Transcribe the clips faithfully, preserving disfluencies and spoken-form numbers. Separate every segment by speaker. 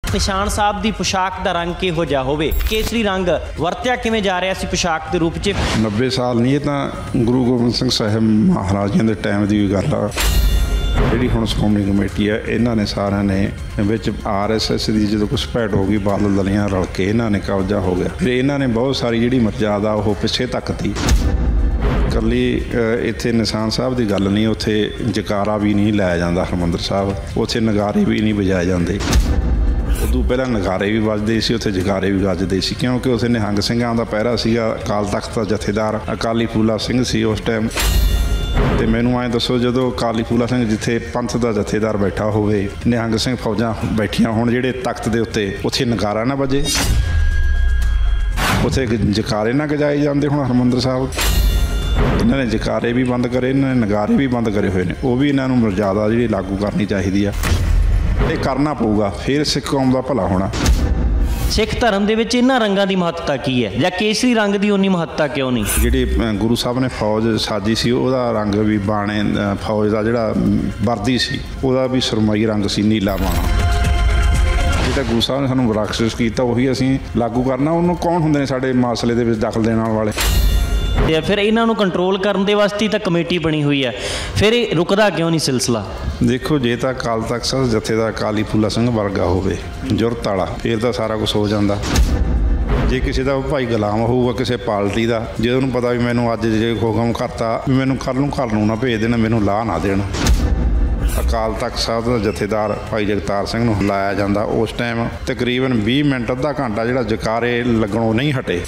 Speaker 1: ਨਿਸ਼ਾਨ ਸਾਹਿਬ ਦੀ पोशाक ਦਾ ਰੰਗ ਕਿਹੋ ਜਿਹਾ ਹੋਵੇ, ਕੇਸਰੀ ਰੰਗ ਵਰਤਿਆ ਕਿਵੇਂ ਜਾ ਰਿਹਾ ਸੀ पोशाक ਦੇ ਰੂਪ 'ਚ।
Speaker 2: ਨੱਬੇ ਸਾਲ नहीं, ਇਹ ਤਾਂ ਗੁਰੂ ਗੋਬਿੰਦ ਸਿੰਘ ਸਾਹਿਬ ਮਹਾਰਾਜਾਂ ਦੇ ਟਾਈਮ ਦੀ ਵੀ ਗੱਲ ਆ। ਜਿਹੜੀ ਹੁਣ ਸ਼੍ਰੋਮਣੀ ਕਮੇਟੀ ਆ, ਇਹਨਾਂ ਨੇ ਸਾਰਿਆਂ ਨੇ ਵਿੱਚ ਆਰ ਐਸ ਐਸ ਦੀ ਜਦੋਂ ਘੁਸਪੈਠ ਹੋ ਗਈ, ਬਾਦਲ ਦਲੀਆਂ ਰਲ ਕੇ ਇਹਨਾਂ ਨੇ ਕਬਜ਼ਾ ਹੋ ਗਿਆ। ਫਿਰ ਇਹਨਾਂ ਨੇ ਬਹੁਤ ਸਾਰੀ ਜਿਹੜੀ ਮਰਜ਼ਾਦਾ ਉਹ ਪਿੱਛੇ ਧੱਕਤੀ। ਇਕੱਲੀ ਇੱਥੇ ਨਿਸ਼ਾਨ ਸਾਹਿਬ ਦੀ ਗੱਲ ਨਹੀਂ, ਉੱਥੇ ਜਕਾਰਾ ਵੀ ਨਹੀਂ ਲਾਇਆ ਜਾਂਦਾ ਹਰਿਮੰਦਰ ਸਾਹਿਬ, ਉੱਥੇ ਨਗਾਰੇ ਵੀ ਨਹੀਂ ਵਜਾਏ ਜਾਂਦੇ। ਉਦੋਂ ਪਹਿਲਾਂ ਨਗਾਰੇ ਵੀ ਵੱਜਦੇ ਸੀ, ਉੱਥੇ ਜਕਾਰੇ ਵੀ ਵੱਜਦੇ ਸੀ, ਕਿਉਂਕਿ ਉੱਥੇ ਨਿਹੰਗ ਸਿੰਘਾਂ ਦਾ ਪਹਿਰਾ ਸੀਗਾ। ਅਕਾਲ ਤਖਤ ਦਾ ਜਥੇਦਾਰ ਅਕਾਲੀ ਫੂਲਾ ਸਿੰਘ ਸੀ ਉਸ ਟਾਈਮ। ਅਤੇ ਮੈਨੂੰ ਐਂ ਦੱਸੋ, ਜਦੋਂ ਅਕਾਲੀ ਫੂਲਾ ਸਿੰਘ ਜਿੱਥੇ ਪੰਥ ਦਾ ਜਥੇਦਾਰ ਬੈਠਾ ਹੋਵੇ, ਨਿਹੰਗ ਸਿੰਘ ਫੌਜਾਂ ਬੈਠੀਆਂ ਹੋਣ ਜਿਹੜੇ ਤਖਤ ਦੇ ਉੱਤੇ, ਉੱਥੇ ਨਗਾਰਾ ਨਾ ਵੱਜੇ, ਉੱਥੇ ਜਕਾਰੇ ਨਾ ਗਜਾਏ ਜਾਂਦੇ। ਹੁਣ ਹਰਿਮੰਦਰ ਸਾਹਿਬ ਇਹਨਾਂ ਨੇ ਜਕਾਰੇ ਵੀ ਬੰਦ ਕਰੇ, ਇਹਨਾਂ ਨੇ ਨਗਾਰੇ ਵੀ ਬੰਦ ਕਰੇ ਹੋਏ ਨੇ। ਉਹ ਵੀ ਇਹਨਾਂ ਨੂੰ ਮਰਜ਼ਾਦਾ ਜਿਹੜੀ ਲਾਗੂ ਕਰਨੀ ਚਾਹੀਦੀ ਆ। ਇਹ ਕਰਨਾ ਪਊਗਾ, ਫਿਰ ਸਿੱਖ ਕੌਮ ਦਾ ਭਲਾ ਹੋਣਾ।
Speaker 1: ਸਿੱਖ ਧਰਮ ਦੇ ਵਿੱਚ ਇਹਨਾਂ ਰੰਗਾਂ ਦੀ ਮਹੱਤਤਾ ਕੀ ਹੈ, ਜਾਂ ਕੇਸਰੀ ਰੰਗ ਦੀ ਉਨੀ ਮਹੱਤਤਾ ਕਿਉਂ ਨਹੀਂ? ਜਿਹੜੀ
Speaker 2: ਗੁਰੂ ਸਾਹਿਬ ਨੇ ਫੌਜ ਸਾਜੀ ਸੀ, ਉਹਦਾ ਰੰਗ ਵੀ ਬਾਣੇ, ਫੌਜ ਦਾ ਜਿਹੜਾ ਵਰਦੀ ਸੀ ਉਹਦਾ ਵੀ ਸੁਰਮਈ ਰੰਗ ਸੀ, ਨੀਲਾ ਬਾਣਾ। ਜਿਹੜਾ ਗੁਰੂ ਸਾਹਿਬ ਨੇ ਸਾਨੂੰ ਬਖਸ਼ਿਸ਼ ਕੀਤਾ, ਉਹੀ ਅਸੀਂ ਲਾਗੂ ਕਰਨਾ। ਉਹਨੂੰ ਕੌਣ ਹੁੰਦੇ ਨੇ ਸਾਡੇ ਮਸਲੇ ਦੇ ਵਿੱਚ ਦਖਲ ਦੇਣ ਵਾਲੇ?
Speaker 1: ਤੇ ਫਿਰ ਇਹਨਾਂ ਨੂੰ ਕੰਟਰੋਲ ਕਰਨ ਦੇ ਵਾਸਤੇ ਤਾਂ ਕਮੇਟੀ ਬਣੀ ਹੋਈ ਹੈ, ਫਿਰ ਇਹ ਰੁਕਦਾ ਕਿਉਂ ਨਹੀਂ ਸਿਲਸਿਲਾ?
Speaker 2: ਦੇਖੋ, ਜੇ ਤਾਂ ਅਕਾਲ ਤਖਤ ਸਾਹਿਬ ਜਥੇਦਾਰ ਅਕਾਲੀ ਫੂਲਾ ਸਿੰਘ ਵਰਗਾ ਹੋਵੇ, ਜੁਰਤ ਵਾਲਾ, ਫਿਰ ਤਾਂ ਸਾਰਾ ਕੁਛ ਹੋ ਜਾਂਦਾ। ਜੇ ਕਿਸੇ ਦਾ ਭਾਈ ਗੁਲਾਮ ਹੋਊਗਾ ਕਿਸੇ ਪਾਰਟੀ ਦਾ, ਜੇ ਉਹਨੂੰ ਪਤਾ ਵੀ ਮੈਨੂੰ ਅੱਜ ਜੇ ਹੁਕਮ ਕਰਤਾ ਵੀ ਮੈਨੂੰ ਕੱਲ੍ਹ ਨੂੰ ਘਰ ਨੂੰ ਨਾ ਭੇਜ ਦੇਣ, ਮੈਨੂੰ ਲਾਹ ਨਾ ਦੇਣ। ਅਕਾਲ ਤਖਤ ਸਾਹਿਬ ਦਾ ਜਥੇਦਾਰ ਭਾਈ ਜਗਤਾਰ ਸਿੰਘ ਨੂੰ ਲਾਇਆ ਜਾਂਦਾ। ਉਸ ਟਾਈਮ ਤਕਰੀਬਨ ਵੀਹ ਮਿੰਟ ਅੱਧਾ ਘੰਟਾ ਜਿਹੜਾ ਜਕਾਰੇ ਲੱਗਣੋਂ ਨਹੀਂ ਹਟੇ।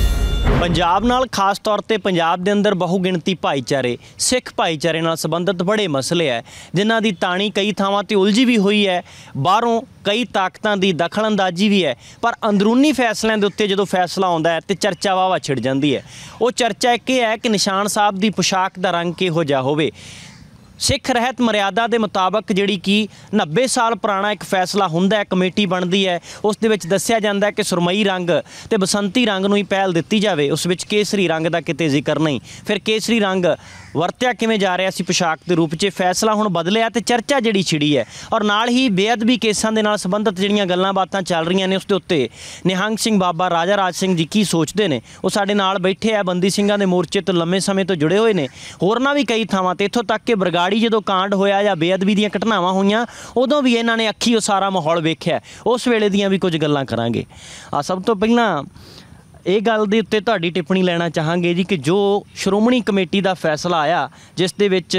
Speaker 1: ਪੰਜਾਬ ਨਾਲ ਖਾਸ ਤੌਰ ਤੇ ਪੰਜਾਬ ਦੇ ਅੰਦਰ ਬਹੁ ਗਿਣਤੀ ਭਾਈਚਾਰੇ, ਸਿੱਖ ਭਾਈਚਾਰੇ ਨਾਲ ਸੰਬੰਧਿਤ ਬੜੇ ਮਸਲੇ ਹੈ, ਜਿਨ੍ਹਾਂ ਦੀ ਤਾਣੀ ਕਈ ਥਾਵਾਂ ਤੇ ਉਲਝੀ ਵੀ ਹੋਈ ਹੈ। ਬਾਹਰੋਂ ਕਈ ਤਾਕਤਾਂ ਦੀ ਦਖਲਅੰਦਾਜ਼ੀ ਵੀ ਹੈ, ਪਰ ਅੰਦਰੂਨੀ ਫੈਸਲਿਆਂ ਦੇ ਉੱਤੇ ਜਦੋਂ ਫੈਸਲਾ ਆਉਂਦਾ ਹੈ ਤੇ ਚਰਚਾ ਵਾਵਾ ਛਿੜ ਜਾਂਦੀ ਹੈ। ਉਹ ਚਰਚਾ ਇੱਕ ਇਹ ਹੈ ਕਿ ਨਿਸ਼ਾਨ ਸਾਹਿਬ ਦੀ पोशाक ਦਾ ਰੰਗ ਕਿਹੋ ਜਿਹਾ ਹੋਵੇ। ਸਿੱਖ ਰਹਿਤ ਮਰਿਆਦਾ ਦੇ ਮੁਤਾਬਕ ਜਿਹੜੀ ਕਿ ਨੱਬੇ ਸਾਲ ਪੁਰਾਣਾ ਇੱਕ ਫੈਸਲਾ ਹੁੰਦਾ ਹੈ, ਕਮੇਟੀ ਬਣਦੀ ਹੈ, ਉਸ ਦੇ ਵਿੱਚ ਦੱਸਿਆ ਜਾਂਦਾ ਹੈ ਕਿ ਸੁਰਮਈ ਰੰਗ ਅਤੇ ਬਸੰਤੀ ਰੰਗ ਨੂੰ ਹੀ ਪਹਿਲ ਦਿੱਤੀ ਜਾਵੇ, ਉਸ ਵਿੱਚ ਕੇਸਰੀ ਰੰਗ ਦਾ ਕਿਤੇ ਜ਼ਿਕਰ ਨਹੀਂ। ਫਿਰ ਕੇਸਰੀ ਰੰਗ ਵਰਤਿਆ ਕਿਵੇਂ ਜਾ ਰਿਹਾ ਸੀ पोशाक ਦੇ ਰੂਪ 'ਚ, ਫੈਸਲਾ ਹੁਣ ਬਦਲਿਆ ਅਤੇ ਚਰਚਾ ਜਿਹੜੀ ਛਿੜੀ ਹੈ। ਔਰ ਨਾਲ ਹੀ ਬੇਅਦਬੀ ਕੇਸਾਂ ਦੇ ਨਾਲ ਸੰਬੰਧਿਤ ਜਿਹੜੀਆਂ ਗੱਲਾਂ ਬਾਤਾਂ ਚੱਲ ਰਹੀਆਂ ਨੇ, ਉਸ ਦੇ ਉੱਤੇ ਨਿਹੰਗ ਸਿੰਘ ਬਾਬਾ ਰਾਜਾ ਰਾਜ ਸਿੰਘ ਜੀ ਕੀ ਸੋਚਦੇ ਨੇ, ਉਹ ਸਾਡੇ ਨਾਲ ਬੈਠੇ ਆ। ਬੰਦੀ ਸਿੰਘਾਂ ਦੇ ਮੋਰਚੇ ਤੋਂ ਲੰਮੇ ਸਮੇਂ ਤੋਂ ਜੁੜੇ ਹੋਏ ਨੇ, ਹੋਰਨਾਂ ਵੀ ਕਈ ਥਾਵਾਂ 'ਤੇ, ਇੱਥੋਂ ਤੱਕ ਕਿ ਬਰਗਾੜੀ ਜਦੋਂ ਕਾਂਡ ਹੋਇਆ ਜਾਂ ਬੇਅਦਬੀ ਦੀਆਂ ਘਟਨਾਵਾਂ ਹੋਈਆਂ, ਉਦੋਂ ਵੀ ਇਹਨਾਂ ਨੇ ਅੱਖੀ ਉਹ ਸਾਰਾ ਮਾਹੌਲ ਵੇਖਿਆ। ਉਸ ਵੇਲੇ ਦੀਆਂ ਵੀ ਕੁਝ ਗੱਲਾਂ ਕਰਾਂਗੇ। ਆ ਸਭ ਤੋਂ ਪਹਿਲਾਂ ਇਹ ਗੱਲ ਦੇ ਉੱਤੇ ਤੁਹਾਡੀ ਟਿੱਪਣੀ ਲੈਣਾ ਚਾਹਾਂਗੇ ਜੀ ਕਿ ਜੋ ਸ਼੍ਰੋਮਣੀ ਕਮੇਟੀ ਦਾ ਫੈਸਲਾ ਆਇਆ, ਜਿਸ ਦੇ ਵਿੱਚ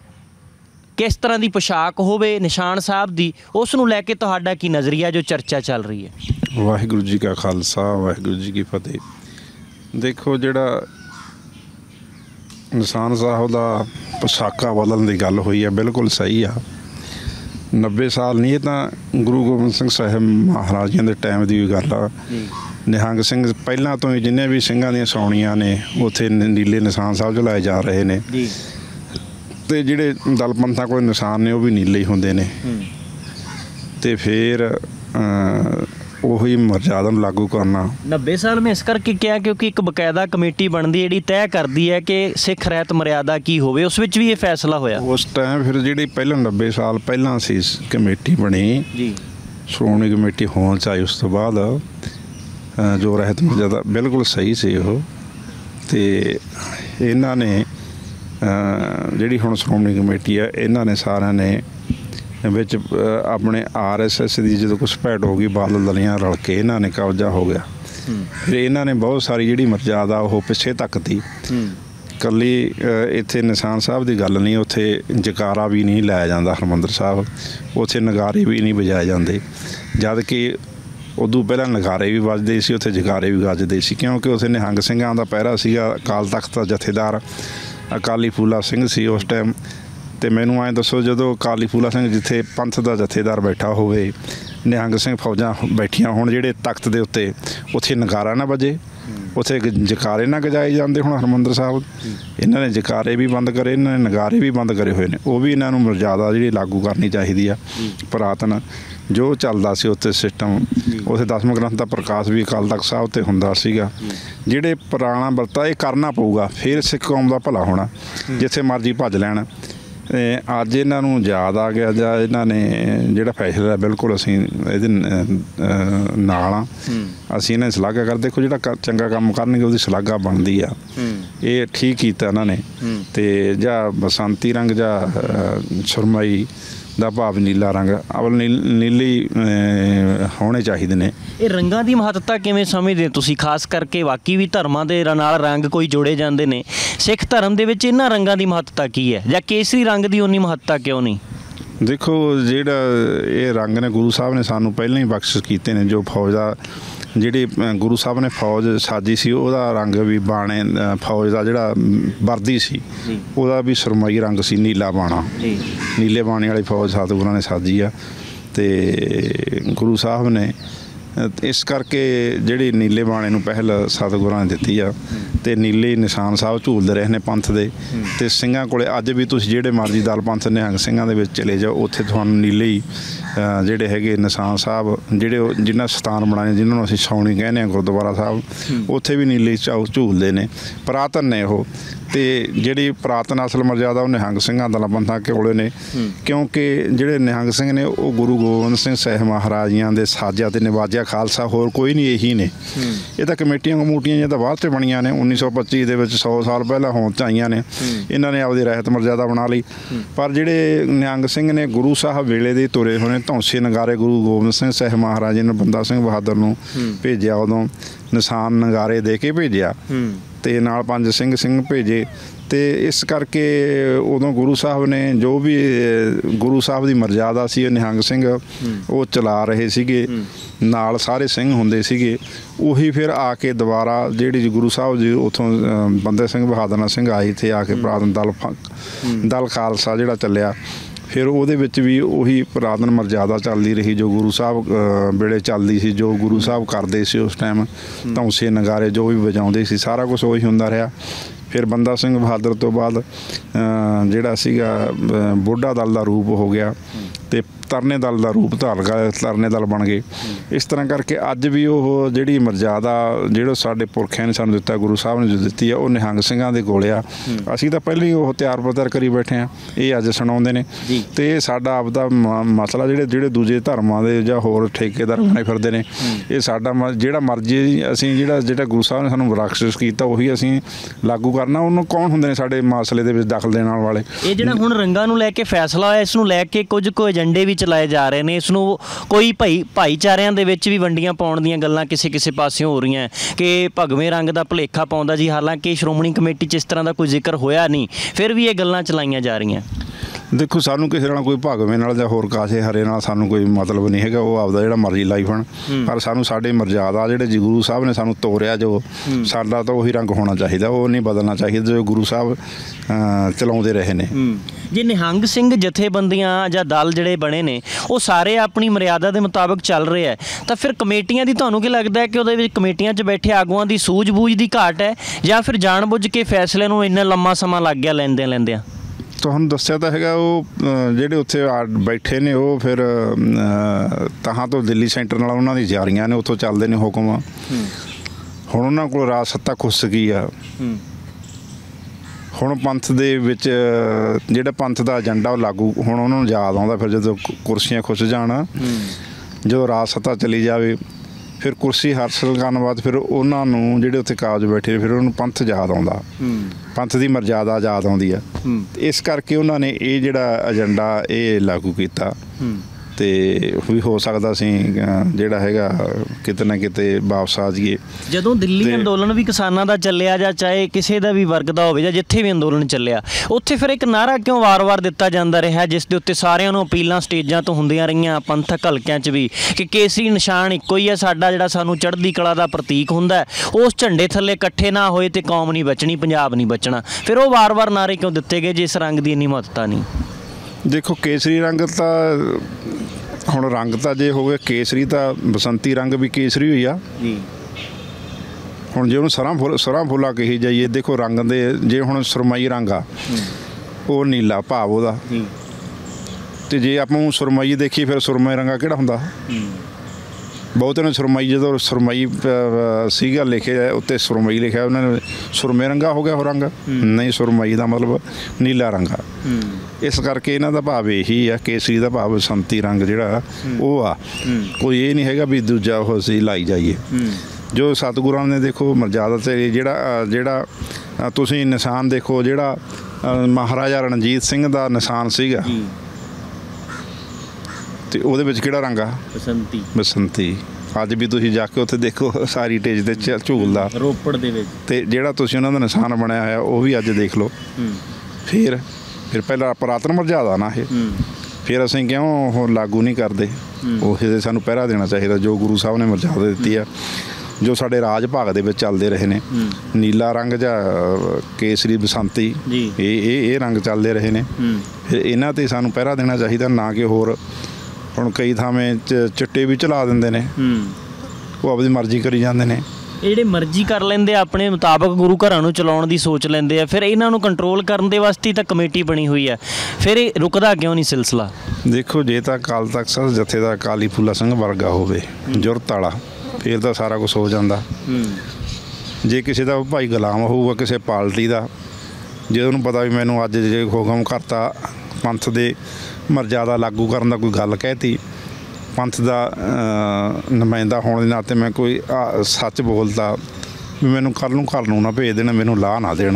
Speaker 1: ਕਿਸ ਤਰ੍ਹਾਂ ਦੀ पोशाक ਹੋਵੇ ਨਿਸ਼ਾਨ ਸਾਹਿਬ ਦੀ, ਉਸ ਨੂੰ ਲੈ ਕੇ ਤੁਹਾਡਾ ਕੀ ਨਜ਼ਰੀਆ, ਜੋ ਚਰਚਾ ਚੱਲ ਰਹੀ ਹੈ?
Speaker 2: ਵਾਹਿਗੁਰੂ ਜੀ ਕਾ ਖਾਲਸਾ, ਵਾਹਿਗੁਰੂ ਜੀ ਕੀ ਫਤਿਹ। ਦੇਖੋ, ਜਿਹੜਾ ਨਿਸ਼ਾਨ ਸਾਹਿਬ ਦਾ पोशाक ਬਦਲਣ ਦੀ ਗੱਲ ਹੋਈ ਹੈ, ਬਿਲਕੁਲ ਸਹੀ ਆ। ਨੱਬੇ ਸਾਲ ਨਹੀਂ, ਇਹ ਤਾਂ ਗੁਰੂ ਗੋਬਿੰਦ ਸਿੰਘ ਸਾਹਿਬ ਮਹਾਰਾਜਾਂ ਦੇ ਟਾਈਮ ਦੀ ਵੀ ਗੱਲ ਆ। ਨਿਹੰਗ ਸਿੰਘ ਪਹਿਲਾਂ ਤੋਂ ਹੀ ਜਿੰਨੇ ਵੀ ਸਿੰਘਾਂ ਦੀਆਂ ਸੌਣੀਆਂ ਨੇ, ਉੱਥੇ ਨੀਲੇ ਨਿਸ਼ਾਨ ਸਾਹਿਬ ਚਲਾਏ ਜਾ ਰਹੇ ਨੇ, ਅਤੇ ਜਿਹੜੇ ਦਲ ਪੰਥਾਂ ਕੋਲ ਨਿਸ਼ਾਨ ਨੇ ਉਹ ਵੀ ਨੀਲੇ ਹੀ ਹੁੰਦੇ ਨੇ। ਅਤੇ ਫਿਰ ਉਹੀ ਮਰਜ਼ਾਦਾ ਨੂੰ ਲਾਗੂ ਕਰਨਾ।
Speaker 1: ਨੱਬੇ ਸਾਲ ਮੈਂ ਇਸ ਕਰਕੇ ਕਿਹਾ ਕਿਉਂਕਿ ਇੱਕ ਬਕਾਇਦਾ ਕਮੇਟੀ ਬਣਦੀ ਜਿਹੜੀ ਤੈਅ ਕਰਦੀ ਹੈ ਕਿ ਸਿੱਖ ਰਹਿਤ ਮਰਿਆਦਾ ਕੀ ਹੋਵੇ, ਉਸ ਵਿੱਚ ਵੀ ਇਹ ਫੈਸਲਾ ਹੋਇਆ
Speaker 2: ਉਸ ਟਾਈਮ। ਫਿਰ ਜਿਹੜੀ ਪਹਿਲਾਂ ਨੱਬੇ ਸਾਲ ਪਹਿਲਾਂ ਸੀ ਕਮੇਟੀ ਬਣੀ ਜੀ, ਸ਼੍ਰੋਮਣੀ ਕਮੇਟੀ ਹੋਣ ਚਾਹੀ, ਉਸ ਤੋਂ ਬਾਅਦ ਜੋ ਰਹਿਤ ਮਰਜ਼ਾਦਾ ਬਿਲਕੁਲ ਸਹੀ ਸੀ ਉਹ। ਅਤੇ ਇਹਨਾਂ ਨੇ ਜਿਹੜੀ ਹੁਣ ਸ਼੍ਰੋਮਣੀ ਕਮੇਟੀ ਆ, ਇਹਨਾਂ ਨੇ ਸਾਰਿਆਂ ਨੇ ਵਿੱਚ ਆਪਣੇ ਆਰ ਐਸ ਐਸ ਦੀ ਜਦੋਂ ਘੁਸਪੈਠ ਹੋ ਗਈ, ਬਾਦਲ ਦਲੀਆਂ ਰਲ ਕੇ ਇਹਨਾਂ ਨੇ ਕਬਜ਼ਾ ਹੋ ਗਿਆ। ਫਿਰ ਇਹਨਾਂ ਨੇ ਬਹੁਤ ਸਾਰੀ ਜਿਹੜੀ ਮਰਜ਼ਾਦਾ ਉਹ ਪਿੱਛੇ ਧੱਕਤੀ। ਇਕੱਲੀ ਇੱਥੇ ਨਿਸ਼ਾਨ ਸਾਹਿਬ ਦੀ ਗੱਲ ਨਹੀਂ, ਉੱਥੇ ਜਕਾਰਾ ਵੀ ਨਹੀਂ ਲਾਇਆ ਜਾਂਦਾ ਹਰਿਮੰਦਰ ਸਾਹਿਬ, ਉੱਥੇ ਨਗਾਰੇ ਵੀ ਨਹੀਂ ਵਜਾਏ ਜਾਂਦੇ। ਜਦ ਕਿ ਉਦੋਂ ਪਹਿਲਾਂ ਨਗਾਰੇ ਵੀ ਵੱਜਦੇ ਸੀ, ਉੱਥੇ ਜਕਾਰੇ ਵੀ ਵੱਜਦੇ ਸੀ, ਕਿਉਂਕਿ ਉੱਥੇ ਨਿਹੰਗ ਸਿੰਘਾਂ ਦਾ ਪਹਿਰਾ ਸੀਗਾ। ਅਕਾਲ ਤਖਤ ਦਾ ਜਥੇਦਾਰ ਅਕਾਲੀ ਫੂਲਾ ਸਿੰਘ ਸੀ ਉਸ ਟਾਈਮ। ਅਤੇ ਮੈਨੂੰ ਐਂ ਦੱਸੋ, ਜਦੋਂ ਅਕਾਲੀ ਫੂਲਾ ਸਿੰਘ ਜਿੱਥੇ ਪੰਥ ਦਾ ਜਥੇਦਾਰ ਬੈਠਾ ਹੋਵੇ, ਨਿਹੰਗ ਸਿੰਘ ਫੌਜਾਂ ਬੈਠੀਆਂ ਹੋਣ ਜਿਹੜੇ ਤਖਤ ਦੇ ਉੱਤੇ, ਉੱਥੇ ਨਗਾਰਾ ਨਾ ਵੱਜੇ, ਉੱਥੇ ਜਕਾਰੇ ਨਾ ਗਜਾਏ ਜਾਂਦੇ। ਹੁਣ ਹਰਿਮੰਦਰ ਸਾਹਿਬ ਇਹਨਾਂ ਨੇ ਜਕਾਰੇ ਵੀ ਬੰਦ ਕਰੇ, ਇਹਨਾਂ ਨੇ ਨਗਾਰੇ ਵੀ ਬੰਦ ਕਰੇ ਹੋਏ ਨੇ। ਉਹ ਵੀ ਇਹਨਾਂ ਨੂੰ ਮਰਜ਼ਾਦਾ ਜਿਹੜੀ ਲਾਗੂ ਕਰਨੀ ਚਾਹੀਦੀ ਆ। ਪੁਰਾਤਨ ਜੋ ਚੱਲਦਾ ਸੀ ਉੱਥੇ ਸਿਸਟਮ, ਉੱਥੇ ਦਸਮ ਗ੍ਰੰਥ ਦਾ ਪ੍ਰਕਾਸ਼ ਵੀ ਅਕਾਲ ਤਖਤ ਸਾਹਿਬ 'ਤੇ ਹੁੰਦਾ ਸੀਗਾ। ਜਿਹੜੇ ਪੁਰਾਣਾ ਵਰਤਾ ਇਹ ਕਰਨਾ ਪਊਗਾ, ਫਿਰ ਸਿੱਖ ਕੌਮ ਦਾ ਭਲਾ ਹੋਣਾ। ਜਿੱਥੇ ਮਰਜ਼ੀ ਭੱਜ ਲੈਣ, ਅੱਜ ਇਹਨਾਂ ਨੂੰ ਯਾਦ ਆ ਗਿਆ ਜਾਂ ਇਹਨਾਂ ਨੇ ਜਿਹੜਾ ਫੈਸਲਾ ਬਿਲਕੁਲ ਅਸੀਂ ਇਹਦੇ ਨਾਲ ਆ। ਅਸੀਂ ਇਹਨਾਂ ਦੀ ਸ਼ਲਾਘਾ ਕਰਦੇ। ਦੇਖੋ ਜਿਹੜਾ ਕ- ਚੰਗਾ ਕੰਮ ਕਰਨਗੇ ਉਹਦੀ ਸ਼ਲਾਘਾ ਬਣਦੀ ਆ। ਇਹ ਠੀਕ ਕੀਤਾ ਇਹਨਾਂ ਨੇ। ਤੇ ਜਾਂ ਬਸੰਤੀ ਰੰਗ ਜਾਂ ਸੁਰਮਈ ਦਾ ਭਾਵ ਨੀਲਾ ਰੰਗ ਅਵਲ ਨੀਲੀ ਹੋਣੇ ਚਾਹੀਦੇ ਨੇ।
Speaker 1: ਇਹ ਰੰਗਾਂ ਦੀ ਮਹੱਤਤਾ ਕਿਵੇਂ ਸਮਝਦੇ ਤੁਸੀਂ? ਖਾਸ ਕਰਕੇ ਬਾਕੀ ਵੀ ਧਰਮਾਂ ਦੇ ਨਾਲ ਰੰਗ ਕੋਈ ਜੋੜੇ ਜਾਂਦੇ ਨੇ, ਸਿੱਖ ਧਰਮ ਦੇ ਵਿੱਚ ਇਹਨਾਂ ਰੰਗਾਂ ਦੀ ਮਹੱਤਤਾ ਕੀ ਹੈ, ਜਾਂ ਕੇਸਰੀ ਰੰਗ ਦੀ ਉਨੀ ਮਹੱਤਤਾ ਕਿਉਂ ਨਹੀਂ?
Speaker 2: ਦੇਖੋ ਜਿਹੜਾ ਇਹ ਰੰਗ ਨੇ ਗੁਰੂ ਸਾਹਿਬ ਨੇ ਸਾਨੂੰ ਪਹਿਲਾਂ ਹੀ ਬਖਸ਼ਿਸ਼ ਕੀਤੇ ਨੇ। ਜੋ ਫੌਜ ਦਾ ਜਿਹੜੀ ਗੁਰੂ ਸਾਹਿਬ ਨੇ ਫੌਜ ਸਾਜੀ ਸੀ ਉਹਦਾ ਰੰਗ ਵੀ ਬਾਣੇ ਫੌਜ ਦਾ ਜਿਹੜਾ ਵਰਦੀ ਸੀ ਉਹਦਾ ਵੀ ਸੁਰਮਈ ਰੰਗ ਸੀ, ਨੀਲਾ ਬਾਣਾ। ਨੀਲੇ ਬਾਣੇ ਵਾਲੀ ਫੌਜ ਸਤਿਗੁਰਾਂ ਨੇ ਸਾਜੀ ਆ। ਤੇ ਗੁਰੂ ਸਾਹਿਬ ਨੇ ਇਸ ਕਰਕੇ ਜਿਹੜੀ ਨੀਲੇ ਬਾਣੇ ਨੂੰ ਪਹਿਲ ਸਤਿਗੁਰਾਂ ਨੇ ਦਿੱਤੀ ਆ। ਤੇ ਨੀਲੇ ਨਿਸ਼ਾਨ ਸਾਹਿਬ ਝੂਲਦੇ ਰਹੇ ਨੇ ਪੰਥ ਦੇ। ਤੇ ਸਿੰਘਾਂ ਕੋਲੇ ਅੱਜ ਵੀ ਤੁਸੀਂ ਜਿਹੜੇ ਮਰਜ਼ੀ ਦਲ ਪੰਥ ਨਿਹੰਗ ਸਿੰਘਾਂ ਦੇ ਵਿੱਚ ਚਲੇ ਜਾਓ, ਉੱਥੇ ਤੁਹਾਨੂੰ ਨੀਲੇ ਹੀ ਜਿਹੜੇ ਹੈਗੇ ਨਿਸ਼ਾਨ ਸਾਹਿਬ ਜਿਹੜੇ ਜਿਨ੍ਹਾਂ ਸਥਾਨ ਬਣਾਏ ਜਿਹਨਾਂ ਨੂੰ ਅਸੀਂ ਛਾਉਣੀ ਕਹਿੰਦੇ ਹਾਂ ਗੁਰਦੁਆਰਾ ਸਾਹਿਬ, ਉੱਥੇ ਵੀ ਨੀਲੇ ਝਾਉ ਝੂਲਦੇ ਨੇ। ਪੁਰਾਤਨ ਨੇ ਉਹ। ਤੇ ਜਿਹੜੀ ਪੁਰਾਤਨ ਅਸਲ ਮਰਜ਼ਾਦਾ ਉਹ ਨਿਹੰਗ ਸਿੰਘਾਂ ਦਲਾਂ ਪੰਥਾਂ ਕੋਲੇ ਨੇ, ਕਿਉਂਕਿ ਜਿਹੜੇ ਨਿਹੰਗ ਸਿੰਘ ਨੇ ਉਹ ਗੁਰੂ ਗੋਬਿੰਦ ਸਿੰਘ ਸਾਹਿਬ ਮਹਾਰਾਜਿਆਂ ਦੇ ਸਾਜਿਆ ਤੇ ਨਿਵਾਜਿਆ ਖਾਲਸਾ, ਹੋਰ ਕੋਈ ਨਹੀਂ, ਇਹੀ ਨੇ। ਇਹ ਤਾਂ ਕਮੇਟੀਆਂ ਕਮੂਟੀਆਂ ਜਾਂ ਤਾਂ ਬਾਅਦ 'ਚ ਬਣੀਆਂ ਨੇ, ਉੱਨੀ ਸੌ ਪੱਚੀ ਦੇ ਵਿੱਚ ਸੌ ਸਾਲ ਪਹਿਲਾਂ ਹੋਂਦ 'ਚ ਆਈਆਂ ਨੇ। ਇਹਨਾਂ ਨੇ ਆਪਦੀ ਰਹਿਤ ਮਰਜ਼ਾਦਾ ਬਣਾ ਲਈ। ਪਰ ਜਿਹੜੇ ਨਿਹੰਗ ਸਿੰਘ ਨੇ ਗੁਰੂ ਸਾਹਿਬ ਵੇਲੇ ਦੇ ਤੁਰੇ ਹੋਏ ਨੇ, ਧੌਂਸੇ ਨਗਾਰੇ ਗੁਰੂ ਗੋਬਿੰਦ ਸਿੰਘ ਸਾਹਿਬ ਮਹਾਰਾਜ ਨੇ ਬੰਦਾ ਸਿੰਘ ਬਹਾਦਰ ਨੂੰ ਭੇਜਿਆ, ਉਦੋਂ ਨਿਸ਼ਾਨ ਨਗਾਰੇ ਦੇ ਕੇ ਭੇਜਿਆ ਤੇ ਨਾਲ ਪੰਜ ਸਿੰਘ ਸਿੰਘ ਭੇਜੇ। ਤੇ ਇਸ ਕਰਕੇ ਉਦੋਂ ਗੁਰੂ ਸਾਹਿਬ ਨੇ ਜੋ ਵੀ ਗੁਰੂ ਸਾਹਿਬ ਦੀ ਮਰਜ਼ਾਦਾ ਸੀ, ਨਿਹੰਗ ਸਿੰਘ ਉਹ ਚਲਾ ਰਹੇ ਸੀਗੇ, ਨਾਲ ਸਾਰੇ ਸਿੰਘ ਹੁੰਦੇ ਸੀਗੇ। ਉਹੀ ਫਿਰ ਆ ਕੇ ਦੁਬਾਰਾ ਜਿਹੜੀ ਗੁਰੂ ਸਾਹਿਬ ਜੀ ਉੱਥੋਂ ਬੰਦੇ ਸਿੰਘ ਬਹਾਦਰ ਨਾਲ ਸਿੰਘ ਆਏ ਇੱਥੇ ਆ ਕੇ ਪੁਰਾਤਨ ਦਲ ਦਲ ਖਾਲਸਾ ਜਿਹੜਾ ਚੱਲਿਆ, ਫਿਰ ਉਹਦੇ ਵਿੱਚ ਵੀ ਉਹੀ ਪੁਰਾਤਨ ਮਰਜ਼ਾਦਾ ਚੱਲਦੀ ਰਹੀ ਜੋ ਗੁਰੂ ਸਾਹਿਬ ਵੇਲੇ ਚੱਲਦੀ ਸੀ, ਜੋ ਗੁਰੂ ਸਾਹਿਬ ਕਰਦੇ ਸੀ ਉਸ ਟਾਈਮ। ਧੌਂਸੇ ਨਗਾਰੇ ਜੋ ਵੀ ਵਜਾਉਂਦੇ ਸੀ, ਸਾਰਾ ਕੁਛ ਉਹੀ ਹੁੰਦਾ ਰਿਹਾ। ਫਿਰ ਬੰਦਾ ਸਿੰਘ ਬਹਾਦਰ ਤੋਂ ਬਾਅਦ ਜਿਹੜਾ ਸੀਗਾ ਬੁੱਢਾ ਦਲ ਦਾ ਰੂਪ ਹੋ ਗਿਆ ਤੇ ਤਰਨੇ ਦਲ ਦਾ ਰੂਪ ਧਾਰ ਗਿਆ, ਤਰਨੇ ਦਲ ਬਣ ਗਏ। ਇਸ ਤਰ੍ਹਾਂ ਕਰਕੇ ਅੱਜ ਵੀ ਉਹ ਜਿਹੜੀ ਮਰਜ਼ਾਦਾ ਜਿਹੜਾ ਸਾਡੇ ਪੁਰਖਿਆਂ ਨੇ ਸਾਨੂੰ ਦਿੱਤਾ, ਗੁਰੂ ਸਾਹਿਬ ਨੇ ਜੋ ਦਿੱਤੀ ਆ, ਉਹ ਨਿਹੰਗ ਸਿੰਘਾਂ ਦੇ ਕੋਲ ਆ। ਅਸੀਂ ਤਾਂ ਪਹਿਲਾਂ ਹੀ ਉਹ ਤਿਆਰ ਬਤਰ ਕਰੀ ਬੈਠੇ ਹਾਂ, ਇਹ ਅੱਜ ਸੁਣਾਉਂਦੇ ਨੇ। ਤੇ ਇਹ ਸਾਡਾ ਆਪਦਾ ਮਸਲਾ ਜਿਹੜੇ ਜਿਹੜੇ ਦੂਜੇ ਧਰਮਾਂ ਦੇ ਜਾਂ ਹੋਰ ਠੇਕੇਦਾਰ ਬਣੇ ਫਿਰਦੇ ਨੇ, ਇਹ ਸਾਡਾ ਜਿਹੜਾ ਮਰਜ਼ੀ ਅਸੀਂ ਜਿਹੜਾ ਜਿਹੜਾ ਗੁਰੂ ਸਾਹਿਬ ਨੇ ਸਾਨੂੰ ਬਖਸ਼ਿਸ਼ ਕੀਤਾ ਉਹੀ ਅਸੀਂ ਲਾਗੂ ਕਰਨਾ। ਉਹਨੂੰ ਕੌਣ ਹੁੰਦੇ ਨੇ ਸਾਡੇ ਮਸਲੇ ਦੇ ਵਿੱਚ ਦਖਲ ਦੇਣ ਵਾਲੇ? ਇਹ
Speaker 1: ਜਿਹੜਾ ਹੁਣ ਰੰਗਾਂ ਨੂੰ ਲੈ ਕੇ ਫੈਸਲਾ ਹੋਇਆ, ਇਸ ਨੂੰ ਲੈ ਕੇ ਕੁਝ ਕੁ ਏਜੰਡੇ ਵੀ ਚਲਾਏ ਜਾ ਰਹੇ ਨੇ। ਇਸ ਨੂੰ ਕੋਈ ਭਾਈ ਭਾਈਚਾਰਿਆਂ ਦੇ ਵਿੱਚ ਵੀ ਵੰਡੀਆਂ ਪਾਉਣ ਦੀਆਂ ਗੱਲਾਂ ਕਿਸੇ ਕਿਸੇ ਪਾਸਿਓਂ ਹੋ ਰਹੀਆਂ ਕਿ ਭਗਵੇਂ ਰੰਗ ਦਾ ਭੁਲੇਖਾ ਪਾਉਂਦਾ ਜੀ। ਹਾਲਾਂਕਿ ਸ਼੍ਰੋਮਣੀ ਕਮੇਟੀ 'ਚ ਇਸ ਤਰ੍ਹਾਂ ਦਾ ਕੋਈ ਜ਼ਿਕਰ ਹੋਇਆ ਨਹੀਂ, ਫਿਰ ਵੀ ਇਹ ਗੱਲਾਂ ਚਲਾਈਆਂ ਜਾ ਰਹੀਆਂ।
Speaker 2: ਦੇਖੋ ਸਾਨੂੰ ਕਿਸੇ ਨਾਲ ਕੋਈ ਭਗਵੇਂ ਨਾਲ ਜਾਂ ਹੋਰ ਕਾਸੇ ਹਰੇ ਨਾਲ ਸਾਨੂੰ ਕੋਈ ਮਤਲਬ ਨਹੀਂ ਹੈਗਾ। ਉਹ ਆਪਦਾ ਜਿਹੜਾ ਮਰਜ਼ੀ ਲਾਈ ਫਣ, ਪਰ ਸਾਨੂੰ ਸਾਡੇ ਮਰਜ਼ਾਦਾ ਜਿਹੜੇ ਜੀ ਗੁਰੂ ਸਾਹਿਬ ਨੇ ਸਾਨੂੰ ਤੋਰਿਆ, ਜੋ ਸਾਡਾ ਤਾਂ ਉਹੀ ਰੰਗ ਹੋਣਾ ਚਾਹੀਦਾ, ਉਹ ਨਹੀਂ ਬਦਲਣਾ ਚਾਹੀਦਾ ਜੋ ਗੁਰੂ ਸਾਹਿਬ ਚਲਾਉਂਦੇ ਰਹੇ ਨੇ।
Speaker 1: ਜੇ ਨਿਹੰਗ ਸਿੰਘ ਜਥੇਬੰਦੀਆਂ ਜਾਂ ਦਲ ਜਿਹੜੇ ਬਣੇ ਨੇ ਉਹ ਸਾਰੇ ਆਪਣੀ ਮਰਿਆਦਾ ਦੇ ਮੁਤਾਬਕ ਚੱਲ ਰਹੇ ਹੈ, ਤਾਂ ਫਿਰ ਕਮੇਟੀਆਂ ਦੀ ਤੁਹਾਨੂੰ ਕੀ ਲੱਗਦਾ ਹੈ ਕਿ ਉਹਦੇ ਵਿੱਚ ਕਮੇਟੀਆਂ 'ਚ ਬੈਠੇ ਆਗੂਆਂ ਦੀ ਸੂਝ-ਬੂਝ ਦੀ ਘਾਟ ਹੈ, ਜਾਂ ਫਿਰ ਜਾਣ-ਬੁੱਝ ਕੇ ਫੈਸਲੇ ਨੂੰ ਇੰਨਾ ਲੰਮਾ ਸਮਾਂ ਲੱਗ ਗਿਆ ਲੈਂਦਿਆਂ ਲੈਂਦਿਆਂ?
Speaker 2: ਤੁਹਾਨੂੰ ਦੱਸਿਆ ਤਾਂ ਹੈਗਾ, ਉਹ ਜਿਹੜੇ ਉੱਥੇ ਬੈਠੇ ਨੇ ਉਹ ਫਿਰ ਤਹਾਂ ਤੋਂ ਦਿੱਲੀ ਸੈਂਟਰ ਨਾਲ ਉਹਨਾਂ ਦੀ ਜਾਰੀਆਂ ਨੇ, ਉੱਥੋਂ ਚੱਲਦੇ ਨੇ ਹੁਕਮ। ਹੁਣ ਉਹਨਾਂ ਕੋਲ ਰਾਜ ਸੱਤਾ ਖੁੱਸ ਗਈ ਆ। ਹੁਣ ਪੰਥ ਦੇ ਵਿੱਚ ਜਿਹੜਾ ਪੰਥ ਦਾ ਏਜੰਡਾ ਉਹ ਲਾਗੂ ਹੁਣ ਉਹਨਾਂ ਨੂੰ ਯਾਦ ਆਉਂਦਾ। ਫਿਰ ਜਦੋਂ ਕੁਰਸੀਆਂ ਖੁੱਸ ਜਾਣ, ਜਦੋਂ ਰਾਜ ਸੱਤਾ ਚਲੀ ਜਾਵੇ, ਫਿਰ ਕੁਰਸੀ ਹਾਸਲ ਕਰਨ ਬਾਅਦ ਫਿਰ ਉਹਨਾਂ ਨੂੰ ਜਿਹੜੇ ਉੱਥੇ ਕਾਬਜ ਬੈਠੇ ਫਿਰ ਉਹਨਾਂ ਨੂੰ ਪੰਥ ਯਾਦ ਆਉਂਦਾ, ਪੰਥ ਦੀ ਮਰਜ਼ਾਦਾ ਯਾਦ ਆਉਂਦੀ ਆ। ਇਸ ਕਰਕੇ ਉਹਨਾਂ ਨੇ ਇਹ ਜਿਹੜਾ ਏਜੰਡਾ ਇਹ ਲਾਗੂ ਕੀਤਾ। ਤੇ ਵੀ ਹੋ ਸਕਦਾ ਅਸੀਂ ਜਿਹੜਾ ਹੈਗਾ ਕਿਤੇ ਨਾ ਕਿਤੇ ਵਾਪਸ ਆ ਜਾਈਏ।
Speaker 1: ਜਦੋਂ ਦਿੱਲੀ ਅੰਦੋਲਨ ਵੀ ਕਿਸਾਨਾਂ ਦਾ ਚੱਲਿਆ ਜਾਂ ਚਾਹੇ ਕਿਸੇ ਦਾ ਵੀ ਵਰਗ ਦਾ ਹੋਵੇ ਜਾਂ ਜਿੱਥੇ ਵੀ ਅੰਦੋਲਨ ਚੱਲਿਆ, ਉੱਥੇ ਫਿਰ ਇੱਕ ਨਾਅਰਾ ਕਿਉਂ ਵਾਰ-ਵਾਰ ਦਿੱਤਾ ਜਾਂਦਾ ਰਿਹਾ ਜਿਸ ਦੇ ਉੱਤੇ ਸਾਰਿਆਂ ਨੂੰ ਅਪੀਲਾਂ ਸਟੇਜਾਂ ਤੋਂ ਹੁੰਦੀਆਂ ਰਹੀਆਂ, ਪੰਥਕ ਹਲਕਿਆਂ 'ਚ ਵੀ, ਕਿ ਕੇਸਰੀ ਨਿਸ਼ਾਨ ਇੱਕੋ ਹੀ ਹੈ ਸਾਡਾ ਜਿਹੜਾ ਸਾਨੂੰ ਚੜ੍ਹਦੀ ਕਲਾ ਦਾ ਪ੍ਰਤੀਕ ਹੁੰਦਾ, ਉਸ ਝੰਡੇ ਥੱਲੇ ਇਕੱਠੇ ਨਾ ਹੋਏ ਤੇ ਕੌਮ ਨਹੀਂ ਬਚਣੀ, ਪੰਜਾਬ ਨਹੀਂ ਬਚਣਾ। ਫਿਰ ਉਹ ਵਾਰ-ਵਾਰ ਨਾਅਰੇ ਕਿਉਂ ਦਿੱਤੇ ਗਏ ਜੇ ਇਸ ਰੰਗ ਦੀ ਇੰਨੀ ਮਹੱਤਤਾ ਨਹੀਂ?
Speaker 2: ਦੇਖੋ ਕੇਸਰੀ ਰੰਗ ਤਾਂ ਹੁਣ ਰੰਗ ਤਾਂ ਜੇ ਹੋਵੇ ਕੇਸਰੀ, ਤਾਂ ਬਸੰਤੀ ਰੰਗ ਵੀ ਕੇਸਰੀ ਹੋਈ ਆ ਜੀ। ਹੁਣ ਜੇ ਉਹਨੂੰ ਸਰਾਂ ਫੁੱਲ ਸਰਾਂ ਫੁੱਲਾ ਕਹੀ ਜਾਈਏ, ਦੇਖੋ ਰੰਗ ਦੇ ਜੇ ਹੁਣ ਸੁਰਮਈ ਰੰਗ ਆ ਉਹ ਨੀਲਾ ਭਾਵ ਉਹਦਾ, ਤੇ ਜੇ ਆਪਾਂ ਨੂੰ ਸੁਰਮਈ ਦੇਖੀ ਫਿਰ ਸੁਰਮਈ ਰੰਗਾ ਕਿਹੜਾ ਹੁੰਦਾ? ਬਹੁਤੇ ਨੇ ਸੁਰਮਈ, ਜਦੋਂ ਸੁਰਮਈ ਅ, ਸੀਗਾ ਲਿਖਿਆ ਉੱਤੇ ਸੁਰਮਈ ਲਿਖਿਆ, ਉਹਨਾਂ ਨੇ ਸੁਰਮੇ ਰੰਗਾ ਹੋ ਗਿਆ ਉਹ ਰੰਗ, ਨਹੀਂ ਸੁਰਮਈ ਦਾ ਮਤਲਬ ਨੀਲਾ ਰੰਗ ਆ। ਇਸ ਕਰਕੇ ਇਹਨਾਂ ਦਾ ਭਾਵ ਇਹੀ ਆ, ਕੇਸਰੀ ਦਾ ਭਾਵ ਬਸੰਤੀ ਰੰਗ ਜਿਹੜਾ ਉਹ ਆ, ਕੋਈ ਇਹ ਨਹੀਂ ਹੈਗਾ ਵੀ ਦੂਜਾ ਉਹ ਅਸੀਂ ਲਾਈ ਜਾਈਏ। ਜੋ ਸਤਿਗੁਰਾਂ ਨੇ ਦੇਖੋ ਮਰਜ਼ਾਦਾ ਤੇ ਜਿਹੜਾ ਜਿਹੜਾ ਤੁਸੀਂ ਨਿਸ਼ਾਨ ਦੇਖੋ, ਜਿਹੜਾ ਮਹਾਰਾਜਾ ਰਣਜੀਤ ਸਿੰਘ ਦਾ ਨਿਸ਼ਾਨ ਸੀਗਾ ਤੇ ਉਹਦੇ ਵਿੱਚ ਕਿਹੜਾ ਰੰਗ ਆ? ਬਸੰਤੀ। ਬਸੰਤੀ। ਅੱਜ ਵੀ ਤੁਸੀਂ ਜਾ ਕੇ ਉੱਥੇ ਦੇਖੋ ਸਾਰੀ ਟੇਜ ਦੇ ਝੂਲਦਾ
Speaker 1: ਰੋਪੜ ਦੇ ਵਿੱਚ, ਤੇ
Speaker 2: ਜਿਹੜਾ ਤੁਸੀਂ ਉਹਨਾਂ ਦਾ ਨਿਸ਼ਾਨ ਬਣਿਆ ਹੋਇਆ ਉਹ ਵੀ ਅੱਜ ਦੇਖ ਲਓ। ਫਿਰ ਫਿਰ ਪਹਿਲਾਂ ਪੁਰਾਤਨ ਮਰਜ਼ਾਦਾ ਨਾ ਇਹ, ਫਿਰ ਅਸੀਂ ਕਿਉਂ ਉਹ ਲਾਗੂ ਨਹੀਂ ਕਰਦੇ? ਉਹ ਸਾਨੂੰ ਪਹਿਰਾ ਦੇਣਾ ਚਾਹੀਦਾ ਜੋ ਗੁਰੂ ਸਾਹਿਬ ਨੇ ਮਰਜ਼ਾਦਾ ਦਿੱਤੀ ਆ, ਜੋ ਸਾਡੇ ਰਾਜ ਭਾਗ ਦੇ ਵਿੱਚ ਚੱਲਦੇ ਰਹੇ ਨੇ। ਨੀਲਾ ਰੰਗ ਜਾਂ ਕੇਸਰੀ ਬਸੰਤੀ, ਇਹ ਇਹ ਇਹ ਰੰਗ ਚੱਲਦੇ ਰਹੇ ਨੇ। ਫਿਰ ਇਹਨਾਂ 'ਤੇ ਸਾਨੂੰ ਪਹਿਰਾ ਦੇਣਾ ਚਾਹੀਦਾ, ਨਾ ਕਿ ਹੋਰ। ਹੁਣ ਕਈ ਥਾਵੇਂ ਚ ਚਿੱਟੇ ਵੀ ਚਲਾ ਦਿੰਦੇ ਨੇ, ਉਹ ਆਪਣੀ ਮਰਜ਼ੀ ਕਰੀ ਜਾਂਦੇ ਨੇ।
Speaker 1: ਇਹ ਜਿਹੜੇ ਮਰਜ਼ੀ ਕਰ ਲੈਂਦੇ ਆਪਣੇ ਮੁਤਾਬਕ ਗੁਰੂ ਘਰਾਂ ਨੂੰ ਚਲਾਉਣ ਦੀ ਸੋਚ ਲੈਂਦੇ ਆ, ਫਿਰ ਇਹਨਾਂ ਨੂੰ ਕੰਟਰੋਲ ਕਰਨ ਦੇ ਵਾਸਤੇ ਤਾਂ ਕਮੇਟੀ ਬਣੀ ਹੋਈ ਆ, ਫਿਰ ਇਹ ਰੁਕਦਾ ਕਿਉਂ ਨਹੀਂ ਸਿਲਸਿਲਾ?
Speaker 2: ਦੇਖੋ, ਜੇ ਤਾਂ ਅਕਾਲ ਤਖਤ ਸਾਹਿਬ ਜਥੇਦਾਰ ਅਕਾਲੀ ਫੂਲਾ ਸਿੰਘ ਵਰਗਾ ਹੋਵੇ, ਜੁਰਤ ਵਾਲਾ, ਫਿਰ ਤਾਂ ਸਾਰਾ ਕੁਛ ਹੋ ਜਾਂਦਾ। ਜੇ ਕਿਸੇ ਦਾ ਭਾਈ ਗੁਲਾਮ ਹੋਊਗਾ ਕਿਸੇ ਪਾਰਟੀ ਦਾ, ਜੇ ਉਹਨੂੰ ਪਤਾ ਵੀ ਮੈਨੂੰ ਅੱਜ ਜੇ ਹੁਕਮ ਕਰਤਾ ਪੰਥ ਦੇ ਮਰਜ਼ਾਦਾ ਲਾਗੂ ਕਰਨ ਦਾ, ਕੋਈ ਗੱਲ ਕਹਿਤੀ, ਪੰਥ ਦਾ ਨੁਮਾਇੰਦਾ ਹੋਣ ਦੇ ਨਾਤੇ ਮੈਂ ਕੋਈ ਸੱਚ ਬੋਲਦਾ ਵੀ ਮੈਨੂੰ ਕੱਲ੍ਹ ਨੂੰ ਘਰ ਨੂੰ ਨਾ ਭੇਜ ਦੇਣਾ, ਮੈਨੂੰ ਲਾਹ ਨਾ ਦੇਣਾ।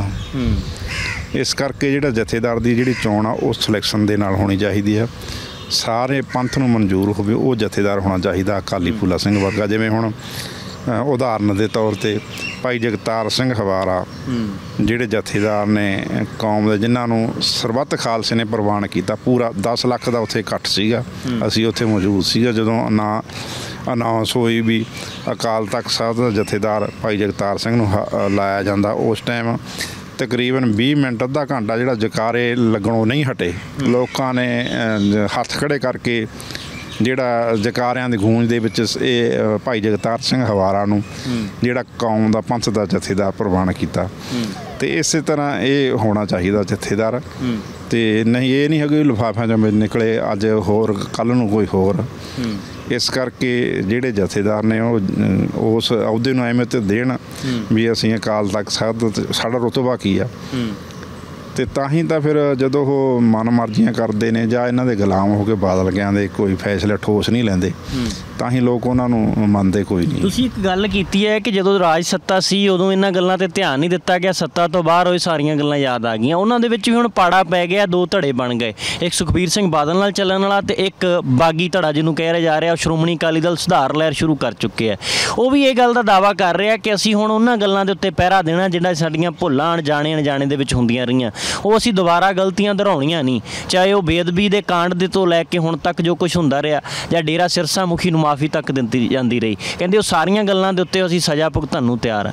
Speaker 2: ਇਸ ਕਰਕੇ ਜਿਹੜਾ ਜਥੇਦਾਰ ਦੀ ਜਿਹੜੀ ਚੋਣ ਆ ਉਹ ਸਿਲੈਕਸ਼ਨ ਦੇ ਨਾਲ ਹੋਣੀ ਚਾਹੀਦੀ ਆ, ਸਾਰੇ ਪੰਥ ਨੂੰ ਮਨਜ਼ੂਰ ਹੋਵੇ ਉਹ ਜਥੇਦਾਰ ਹੋਣਾ ਚਾਹੀਦਾ ਅਕਾਲੀ ਫੂਲਾ ਸਿੰਘ ਵਰਗਾ। ਜਿਵੇਂ ਹੁਣ ਉਦਾਹਰਨ ਦੇ ਤੌਰ 'ਤੇ ਭਾਈ ਜਗਤਾਰ ਸਿੰਘ ਹਵਾਰਾ ਜਿਹੜੇ ਜਥੇਦਾਰ ਨੇ ਕੌਮ ਦੇ, ਜਿਨ੍ਹਾਂ ਨੂੰ ਸਰਬੱਤ ਖਾਲਸੇ ਨੇ ਪ੍ਰਵਾਨ ਕੀਤਾ, ਪੂਰਾ ਦਸ ਲੱਖ ਦਾ ਉੱਥੇ ਇਕੱਠ ਸੀਗਾ, ਅਸੀਂ ਉੱਥੇ ਮੌਜੂਦ ਸੀਗਾ ਜਦੋਂ ਨਾ ਅਨਾਉਂਸ ਹੋਈ ਵੀ ਅਕਾਲ ਤਖਤ ਸਾਹਿਬ ਦਾ ਜਥੇਦਾਰ ਭਾਈ ਜਗਤਾਰ ਸਿੰਘ ਨੂੰ ਲਾਇਆ ਜਾਂਦਾ। ਉਸ ਟਾਈਮ ਤਕਰੀਬਨ ਵੀਹ ਮਿੰਟ ਅੱਧਾ ਘੰਟਾ ਜਿਹੜਾ ਜਕਾਰੇ ਲੱਗਣੋਂ ਨਹੀਂ ਹਟੇ, ਲੋਕਾਂ ਨੇ ਹੱਥ ਖੜੇ ਕਰਕੇ ਜਿਹੜਾ ਜਕਾਰਿਆਂ ਦੀ ਗੂੰਜ ਦੇ ਵਿੱਚ ਇਹ ਭਾਈ ਜਗਤਾਰ ਸਿੰਘ ਹਵਾਰਾ ਨੂੰ ਜਿਹੜਾ ਕੌਮ ਦਾ ਪੰਥ ਦਾ ਜਥੇਦਾਰ ਪ੍ਰਵਾਨ ਕੀਤਾ। ਤੇ ਇਸੇ ਤਰ੍ਹਾਂ ਇਹ ਹੋਣਾ ਚਾਹੀਦਾ ਜਥੇਦਾਰ, ਤੇ ਨਹੀਂ ਇਹ ਨਹੀਂ ਹੈਗਾ ਲਿਫਾਫਿਆਂ 'ਚੋਂ ਨਿਕਲੇ ਅੱਜ ਹੋਰ ਕੱਲ੍ਹ ਨੂੰ ਕੋਈ ਹੋਰ। ਇਸ ਕਰਕੇ ਜਿਹੜੇ ਜਥੇਦਾਰ ਨੇ ਉਹ ਉਸ ਅਹੁਦੇ ਨੂੰ ਅਹਿਮੀਅਤ ਦੇਣ ਵੀ ਅਸੀਂ ਅਕਾਲ ਤਖਤ ਸਾਹਿਬ ਸਾਡਾ ਰੁਤਬਾ ਕੀ ਆ। ਅਤੇ ਤਾਂ ਹੀ ਤਾਂ ਫਿਰ ਜਦੋਂ ਉਹ ਮਨ ਮਰਜ਼ੀਆਂ ਕਰਦੇ ਨੇ ਜਾਂ ਇਹਨਾਂ ਦੇ ਗੁਲਾਮ ਹੋ ਕੇ ਬਾਦਲ ਗਿਆਂ ਦੇ ਕੋਈ ਫੈਸਲੇ ਠੋਸ ਨਹੀਂ ਲੈਂਦੇ, ਤਾਂ ਹੀ ਲੋਕ ਉਹਨਾਂ ਨੂੰ ਮੰਨਦੇ ਕੋਈ ਨਹੀਂ।
Speaker 1: ਤੁਸੀਂ ਇੱਕ ਗੱਲ ਕੀਤੀ ਹੈ ਕਿ ਜਦੋਂ ਰਾਜ ਸੱਤਾ ਸੀ ਉਦੋਂ ਇਹਨਾਂ ਗੱਲਾਂ 'ਤੇ ਧਿਆਨ ਨਹੀਂ ਦਿੱਤਾ ਗਿਆ, ਸੱਤਾ ਤੋਂ ਬਾਹਰ ਹੋਏ ਸਾਰੀਆਂ ਗੱਲਾਂ ਯਾਦ ਆ ਗਈਆਂ। ਉਹਨਾਂ ਦੇ ਵਿੱਚ ਵੀ ਹੁਣ ਪਾੜਾ ਪੈ ਗਿਆ, ਦੋ ਧੜੇ ਬਣ ਗਏ, ਇੱਕ ਸੁਖਬੀਰ ਸਿੰਘ ਬਾਦਲ ਨਾਲ ਚੱਲਣ ਵਾਲਾ ਅਤੇ ਇੱਕ ਬਾਗੀ ਧੜਾ ਜਿਹਨੂੰ ਕਹਿ ਜਾ ਰਿਹਾ ਸ਼੍ਰੋਮਣੀ ਅਕਾਲੀ ਦਲ ਸੁਧਾਰ ਲਹਿਰ ਸ਼ੁਰੂ ਕਰ ਚੁੱਕੇ ਹੈ। ਉਹ ਵੀ ਇਹ ਗੱਲ ਦਾ ਦਾਅਵਾ ਕਰ ਰਿਹਾ ਕਿ ਅਸੀਂ ਹੁਣ ਉਹਨਾਂ ਗੱਲਾਂ ਦੇ ਉੱਤੇ ਪਹਿਰਾ ਦੇਣਾ ਜਿਹੜਾ ਸਾਡੀਆਂ ਭੁੱਲਾਂ ਅਣਜਾਣੇ ਅਣਜਾਣੇ ਦੇ ਵਿੱਚ ਹੁੰਦੀਆਂ ਰਹੀਆਂ, ਉਹ ਅਸੀਂ ਦੁਬਾਰਾ ਗਲਤੀਆਂ ਦੁਹਰਾਉਣੀਆਂ ਨਹੀਂ। ਚਾਹੇ ਉਹ ਬੇਅਦਬੀ ਦੇ ਕਾਂਡ ਦੇ ਤੋਂ ਲੈ ਕੇ ਹੁਣ ਤੱਕ ਜੋ ਕੁਛ ਹੁੰਦਾ ਰਿਹਾ, ਜਾਂ ਡੇਰਾ ਸਿਰਸਾ ਮੁਖੀ ਨੂੰ ਮਾਫੀ ਤੱਕ ਦਿੱਤੀ ਜਾਂਦੀ ਰਹੀ, ਕਹਿੰਦੇ ਉਹ ਸਾਰੀਆਂ ਗੱਲਾਂ ਦੇ ਉੱਤੇ ਅਸੀਂ ਸਜ਼ਾ ਭੁਗਤਣ ਨੂੰ ਤਿਆਰ ਹਾਂ।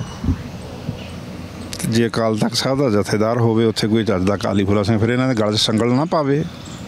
Speaker 2: ਜੇ ਅਕਾਲ ਤਖਤ ਸਾਹਿਬ ਦਾ ਜਥੇਦਾਰ ਹੋਵੇ ਉੱਥੇ ਕੋਈ ਚੱਜ ਦਾ ਅਕਾਲੀ ਫੂਲਾ ਸਿੰਘ, ਫਿਰ ਇਹਨਾਂ ਦੇ ਗਲ 'ਚ ਸੰਗਲ ਨਾ ਪਾਵੇ।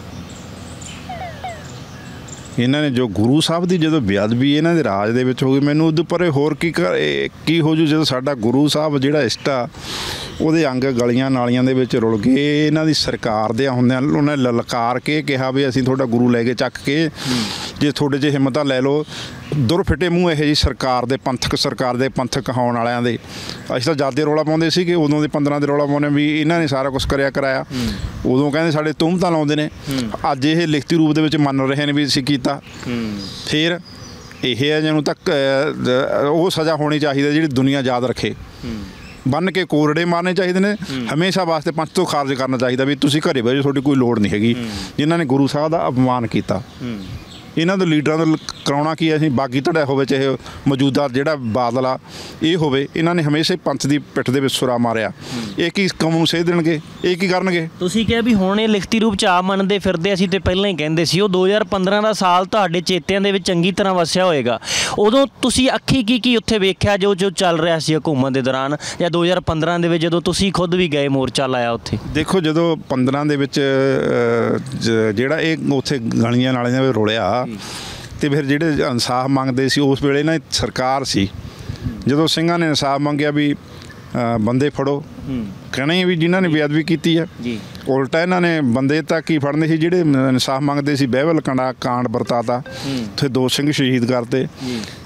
Speaker 2: ਇਹਨਾਂ ਨੇ ਜੋ ਗੁਰੂ ਸਾਹਿਬ ਦੀ ਜਦੋਂ ਬੇਅਦਬੀ ਇਹਨਾਂ ਦੇ ਰਾਜ ਦੇ ਵਿੱਚ ਹੋ ਗਈ, ਮੈਨੂੰ ਉਹਦੇ ਪਰੇ ਹੋਰ ਕੀ ਕੀ ਹੋ ਜੂ ਜਦੋਂ ਸਾਡਾ ਗੁਰੂ ਸਾਹਿਬ ਜਿਹੜਾ ਇਸ਼ਟਾ ਉਹਦੇ ਅੰਗ ਗਲੀਆਂ ਨਾਲੀਆਂ ਦੇ ਵਿੱਚ ਰੁਲ ਗਏ। ਇਹਨਾਂ ਦੀ ਸਰਕਾਰ ਦੇ ਹੁੰਦਿਆਂ ਉਹਨੇ ਲਲਕਾਰ ਕੇ ਕਿਹਾ ਵੀ ਅਸੀਂ ਤੁਹਾਡਾ ਗੁਰੂ ਲੈ ਕੇ ਚੱਕ ਕੇ, ਜੇ ਤੁਹਾਡੇ 'ਚ ਹਿੰਮਤਾਂ ਲੈ ਲਓ। ਦੁਰ ਫਿੱਟੇ ਮੂੰਹ ਇਹੋ ਜਿਹੀ ਸਰਕਾਰ ਦੇ, ਪੰਥਕ ਸਰਕਾਰ ਦੇ, ਪੰਥਕ ਕਹਾਉਣ ਵਾਲਿਆਂ ਦੇ। ਅਸੀਂ ਤਾਂ ਜਦ ਦੇ ਰੌਲਾ ਪਾਉਂਦੇ ਸੀਗੇ, ਉਦੋਂ ਦੇ ਪੰਦਰਾਂ ਦੇ ਰੌਲਾ ਪਾਉਂਦੇ ਵੀ ਇਹਨਾਂ ਨੇ ਸਾਰਾ ਕੁਛ ਕਰਿਆ ਕਰਾਇਆ। ਉਦੋਂ ਕਹਿੰਦੇ ਸਾਡੇ ਤੁਹਮਤਾਂ ਲਾਉਂਦੇ ਨੇ, ਅੱਜ ਇਹ ਲਿਖਤੀ ਰੂਪ ਦੇ ਵਿੱਚ ਮੰਨ ਰਹੇ ਨੇ ਵੀ ਅਸੀਂ ਕੀਤਾ। ਫਿਰ ਇਹ ਹੈ ਜਿਹਨੂੰ ਤੱਕ ਉਹ ਸਜ਼ਾ ਹੋਣੀ ਚਾਹੀਦੀ ਜਿਹੜੀ ਦੁਨੀਆ ਯਾਦ ਰੱਖੇ। ਬੰਨ ਕੇ ਕੋਰੜੇ ਮਾਰਨੇ ਚਾਹੀਦੇ ਨੇ, ਹਮੇਸ਼ਾ ਵਾਸਤੇ ਪੰਥ ਤੋਂ ਖਾਰਜ ਕਰਨਾ ਚਾਹੀਦਾ ਵੀ ਤੁਸੀਂ ਘਰੇ ਬਹਿ ਜਾਓ, ਤੁਹਾਡੀ ਕੋਈ ਲੋੜ ਨਹੀਂ ਹੈਗੀ। ਜਿਨ੍ਹਾਂ ਨੇ ਗੁਰੂ ਸਾਹਿਬ ਦਾ ਅਪਮਾਨ ਕੀਤਾ, ਇਹਨਾਂ ਦੇ ਲੀਡਰਾਂ ਦਾ ਕਰਾਉਣਾ ਕੀ ਹੈ? ਅਸੀਂ ਬਾਗੀ ਧੜਾ ਹੋਵੇ ਚਾਹੇ ਮੌਜੂਦਾ ਜਿਹੜਾ ਬਾਦਲ ਆ ਇਹ ਹੋਵੇ, ਇਹਨਾਂ ਨੇ ਹਮੇਸ਼ਾ ਹੀ ਪੰਥ ਦੀ ਪਿੱਠ ਦੇ ਵਿੱਚ ਸੁਰਾ ਮਾਰਿਆ। ਇਹ ਕੀ ਕੌਮ ਨੂੰ ਸੇਧ ਦੇਣਗੇ? ਇਹ ਕੀ ਕਰਨਗੇ?
Speaker 1: ਤੁਸੀਂ ਕਿਹਾ ਵੀ ਹੁਣ ਇਹ ਲਿਖਤੀ ਰੂਪ 'ਚ ਆ ਮੰਨਦੇ ਫਿਰਦੇ, ਅਸੀਂ ਤੇ ਪਹਿਲਾਂ ਹੀ ਕਹਿੰਦੇ ਸੀ। ਉਹ ਦੋ ਹਜ਼ਾਰ ਪੰਦਰਾਂ ਦਾ ਸਾਲ ਤੁਹਾਡੇ ਚੇਤਿਆਂ ਦੇ ਵਿੱਚ ਚੰਗੀ ਤਰ੍ਹਾਂ ਵਸਿਆ ਹੋਏਗਾ। ਉਦੋਂ ਤੁਸੀਂ ਅੱਖੀ ਕੀ ਕੀ ਉੱਥੇ ਵੇਖਿਆ ਜੋ ਜੋ ਚੱਲ ਰਿਹਾ ਸੀ ਹਕੂਮਤ ਦੇ ਦੌਰਾਨ, ਜਾਂ ਦੋ ਹਜ਼ਾਰ ਪੰਦਰਾਂ ਦੇ ਵਿੱਚ ਜਦੋਂ ਤੁਸੀਂ ਖੁਦ ਵੀ ਗਏ ਮੋਰਚਾ ਲਾਇਆ ਉੱਥੇ?
Speaker 2: ਦੇਖੋ, ਜਦੋਂ ਪੰਦਰਾਂ ਦੇ ਵਿੱਚ ਜਿਹੜਾ ਇਹ ਉੱਥੇ ਗਲੀਆਂ ਨਾਲੀਆਂ ਵਿੱਚ ਰੁਲਿਆ, ਅਤੇ ਫਿਰ ਜਿਹੜੇ ਇਨਸਾਫ ਮੰਗਦੇ ਸੀ ਉਸ ਵੇਲੇ ਨਾ ਸਰਕਾਰ ਸੀ, ਜਦੋਂ ਸਿੰਘਾਂ ਨੇ ਇਨਸਾਫ ਮੰਗਿਆ ਵੀ ਬੰਦੇ ਫੜੋ, ਕਹਿਣਾ ਵੀ ਜਿਨ੍ਹਾਂ ਨੇ ਬੇਅਦਬੀ ਕੀਤੀ ਹੈ। ਉਲਟਾ ਇਹਨਾਂ ਨੇ ਬੰਦੇ ਤੱਕ ਹੀ ਫੜਨੇ ਸੀ ਜਿਹੜੇ ਇਨਸਾਫ ਮੰਗਦੇ ਸੀ। ਬਹਿਬਲ ਕੰਡਾ ਕਾਂਡ ਵਰਤਾਤਾ, ਉੱਥੇ ਦੋ ਸਿੰਘ ਸ਼ਹੀਦ ਕਰਤੇ।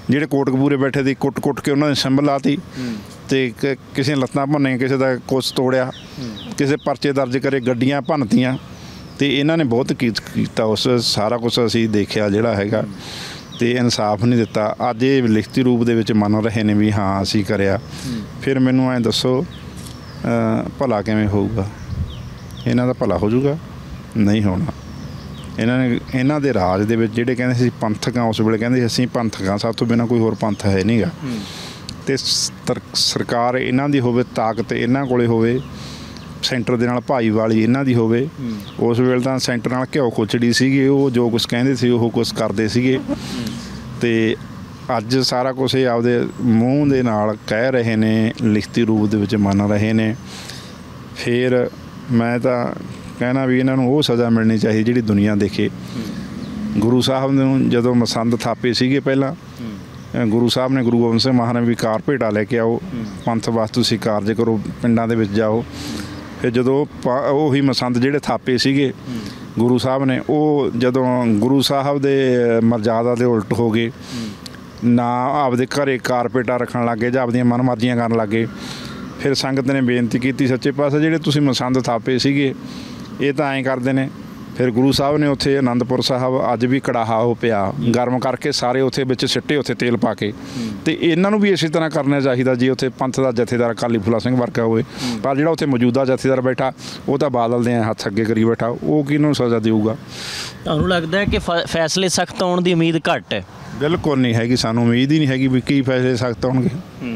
Speaker 2: ਜਿਹੜੇ ਕੋਟਕਪੂਰੇ ਬੈਠੇ ਸੀ ਕੁੱਟ ਕੁੱਟ ਕੇ ਉਹਨਾਂ ਨੇ ਸਿੰਬਲ ਲਾਤੀ ਤੇ ਕ- ਕਿਸੇ ਨੇ ਲੱਤਾਂ ਭੰਨੇ, ਕਿਸੇ ਦਾ ਕੁਛ ਤੋੜਿਆ, ਕਿਸੇ ਪਰਚੇ ਦਰਜ ਕਰੇ, ਗੱਡੀਆਂ ਭੰਨਤੀਆਂ ਤੇ ਇਹਨਾਂ ਨੇ ਬਹੁਤ ਕੀ- ਕੀਤਾ ਉਸ ਸਾਰਾ ਕੁਛ ਅਸੀਂ ਦੇਖਿਆ ਜਿਹੜਾ ਹੈਗਾ ਤੇ ਇਨਸਾਫ ਨਹੀਂ ਦਿੱਤਾ। ਅੱਜ ਇਹ ਲਿਖਤੀ ਰੂਪ ਦੇ ਵਿੱਚ ਮੰਨ ਰਹੇ ਨੇ ਵੀ ਹਾਂ ਅਸੀਂ ਕਰਿਆ। ਫਿਰ ਮੈਨੂੰ ਐਂ ਦੱਸੋ ਅ, ਭਲਾ ਕਿਵੇਂ ਹੋਊਗਾ? ਇਹਨਾਂ ਦਾ ਭਲਾ ਹੋ ਜਾਊਗਾ? ਨਹੀਂ ਹੋਣਾ। ਇਹਨਾਂ ਨੇ ਇਹਨਾਂ ਦੇ ਰਾਜ ਦੇ ਵਿੱਚ ਜਿਹੜੇ ਕਹਿੰਦੇ ਸੀ ਪੰਥਕ ਆ, ਉਸ ਵੇਲੇ ਕਹਿੰਦੇ ਸੀ ਅਸੀਂ ਪੰਥਕ ਆ, ਸਭ ਤੋਂ ਬਿਨਾਂ ਕੋਈ ਹੋਰ ਪੰਥ ਹੈ ਨਹੀਂ ਗਾ। ਤੇ ਸਰ- ਸਰਕਾਰ ਇਹਨਾਂ ਦੀ ਹੋਵੇ, ਤਾਕਤ ਇਹਨਾਂ ਕੋਲੇ ਹੋਵੇ, ਸੈਂਟਰ ਦੇ ਨਾਲ ਭਾਈਵਾਲੀ ਇਹਨਾਂ ਦੀ ਹੋਵੇ। ਉਸ ਵੇਲੇ ਤਾਂ ਸੈਂਟਰ ਨਾਲ ਘਿਓ ਖੁਚੜੀ ਸੀਗੀ, ਉਹ ਜੋ ਕੁਛ ਕਹਿੰਦੇ ਸੀ ਉਹ ਕੁਛ ਕਰਦੇ ਸੀਗੇ। ਤੇ ਅੱਜ ਸਾਰਾ ਕੁਛ ਇਹ ਆਪਦੇ ਮੂੰਹ ਦੇ ਨਾਲ ਕਹਿ ਰਹੇ ਨੇ, ਲਿਖਤੀ ਰੂਪ ਦੇ ਵਿੱਚ ਮੰਨ ਰਹੇ ਨੇ। ਫਿਰ ਮੈਂ ਤਾਂ ਕਹਿਣਾ ਵੀ ਇਹਨਾਂ ਨੂੰ ਉਹ ਸਜ਼ਾ ਮਿਲਣੀ ਚਾਹੀਦੀ ਜਿਹੜੀ ਦੁਨੀਆ ਦੇਖੇ। ਗੁਰੂ ਸਾਹਿਬ ਨੂੰ ਜਦੋਂ ਮਸੰਦ ਥਾਪੇ ਸੀਗੇ ਪਹਿਲਾਂ, ਗੁਰੂ ਸਾਹਿਬ ਨੇ ਗੁਰੂ ਗੋਬਿੰਦ ਸਿੰਘ ਮਹਾਰਾਜ ਵੀ ਕਾਰਪੇਟਾ ਲੈ ਕੇ ਆਓ, ਪੰਥ ਵਾਸਤੇ ਤੁਸੀਂ ਕਾਰਜ ਕਰੋ, ਪਿੰਡਾਂ ਦੇ ਵਿੱਚ ਜਾਓ। ਫਿਰ ਜਦੋਂ ਪਾ ਉਹੀ ਮਸੰਦ ਜਿਹੜੇ ਥਾਪੇ ਸੀਗੇ ਗੁਰੂ ਸਾਹਿਬ ਨੇ, ਉਹ ਜਦੋਂ ਗੁਰੂ ਸਾਹਿਬ ਦੇ ਮਰਜ਼ਾਦਾ ਦੇ ਉਲਟ ਹੋ ਗਏ, ਨਾ ਆਪਦੇ ਘਰੇ ਕਾਰਪੇਟਾ ਰੱਖਣ ਲੱਗੇ ਜਾਂ ਆਪਦੀਆਂ ਮਨਮਰਜ਼ੀਆਂ ਕਰਨ ਲੱਗੇ। ਫਿਰ ਸੰਗਤ ਨੇ ਬੇਨਤੀ ਕੀਤੀ, ਸੱਚੇ ਪਾਤਸ਼ਾਹ ਜਿਹੜੇ ਤੁਸੀਂ ਮਸੰਦ ਥਾਪੇ ਸੀਗੇ ਇਹ ਤਾਂ ਐਂ ਕਰਦੇ ਨੇ। ਫਿਰ ਗੁਰੂ ਸਾਹਿਬ ਨੇ ਉੱਥੇ ਆਨੰਦਪੁਰ ਸਾਹਿਬ ਅੱਜ ਵੀ ਕੜਾਹਾ ਉਹ ਪਿਆ, ਗਰਮ ਕਰਕੇ ਸਾਰੇ ਉੱਥੇ ਵਿੱਚ ਸਿੱਟੇ, ਉੱਥੇ ਤੇਲ ਪਾ ਕੇ। ਤੇ ਇਹਨਾਂ ਨੂੰ ਵੀ ਇਸੇ ਤਰ੍ਹਾਂ ਕਰਨਾ ਚਾਹੀਦਾ ਜੇ ਉੱਥੇ ਪੰਥ ਦਾ ਜਥੇਦਾਰ ਅਕਾਲੀ ਫੂਲਾ ਸਿੰਘ ਵਰਗਾ ਹੋਵੇ। ਪਰ ਜਿਹੜਾ ਉੱਥੇ ਮੌਜੂਦਾ ਜਥੇਦਾਰ ਬੈਠਾ ਉਹ ਤਾਂ ਬਾਦਲ ਦੇ ਹੱਥ ਅੱਗੇ ਕਰੀ ਬੈਠਾ, ਉਹ ਕਿਹਨੂੰ ਸਜ਼ਾ ਦੇਊਗਾ?
Speaker 1: ਤੁਹਾਨੂੰ ਲੱਗਦਾ ਹੈ ਕਿ ਫ- ਫੈਸਲੇ ਸਖਤ ਆਉਣ ਦੀ ਉਮੀਦ ਘੱਟ ਹੈ?
Speaker 2: ਬਿਲਕੁਲ ਨਹੀਂ ਹੈਗੀ, ਸਾਨੂੰ ਉਮੀਦ ਹੀ ਨਹੀਂ ਹੈਗੀ ਵੀ ਕੀ ਫੈਸਲੇ ਸਖਤ ਆਉਣਗੇ।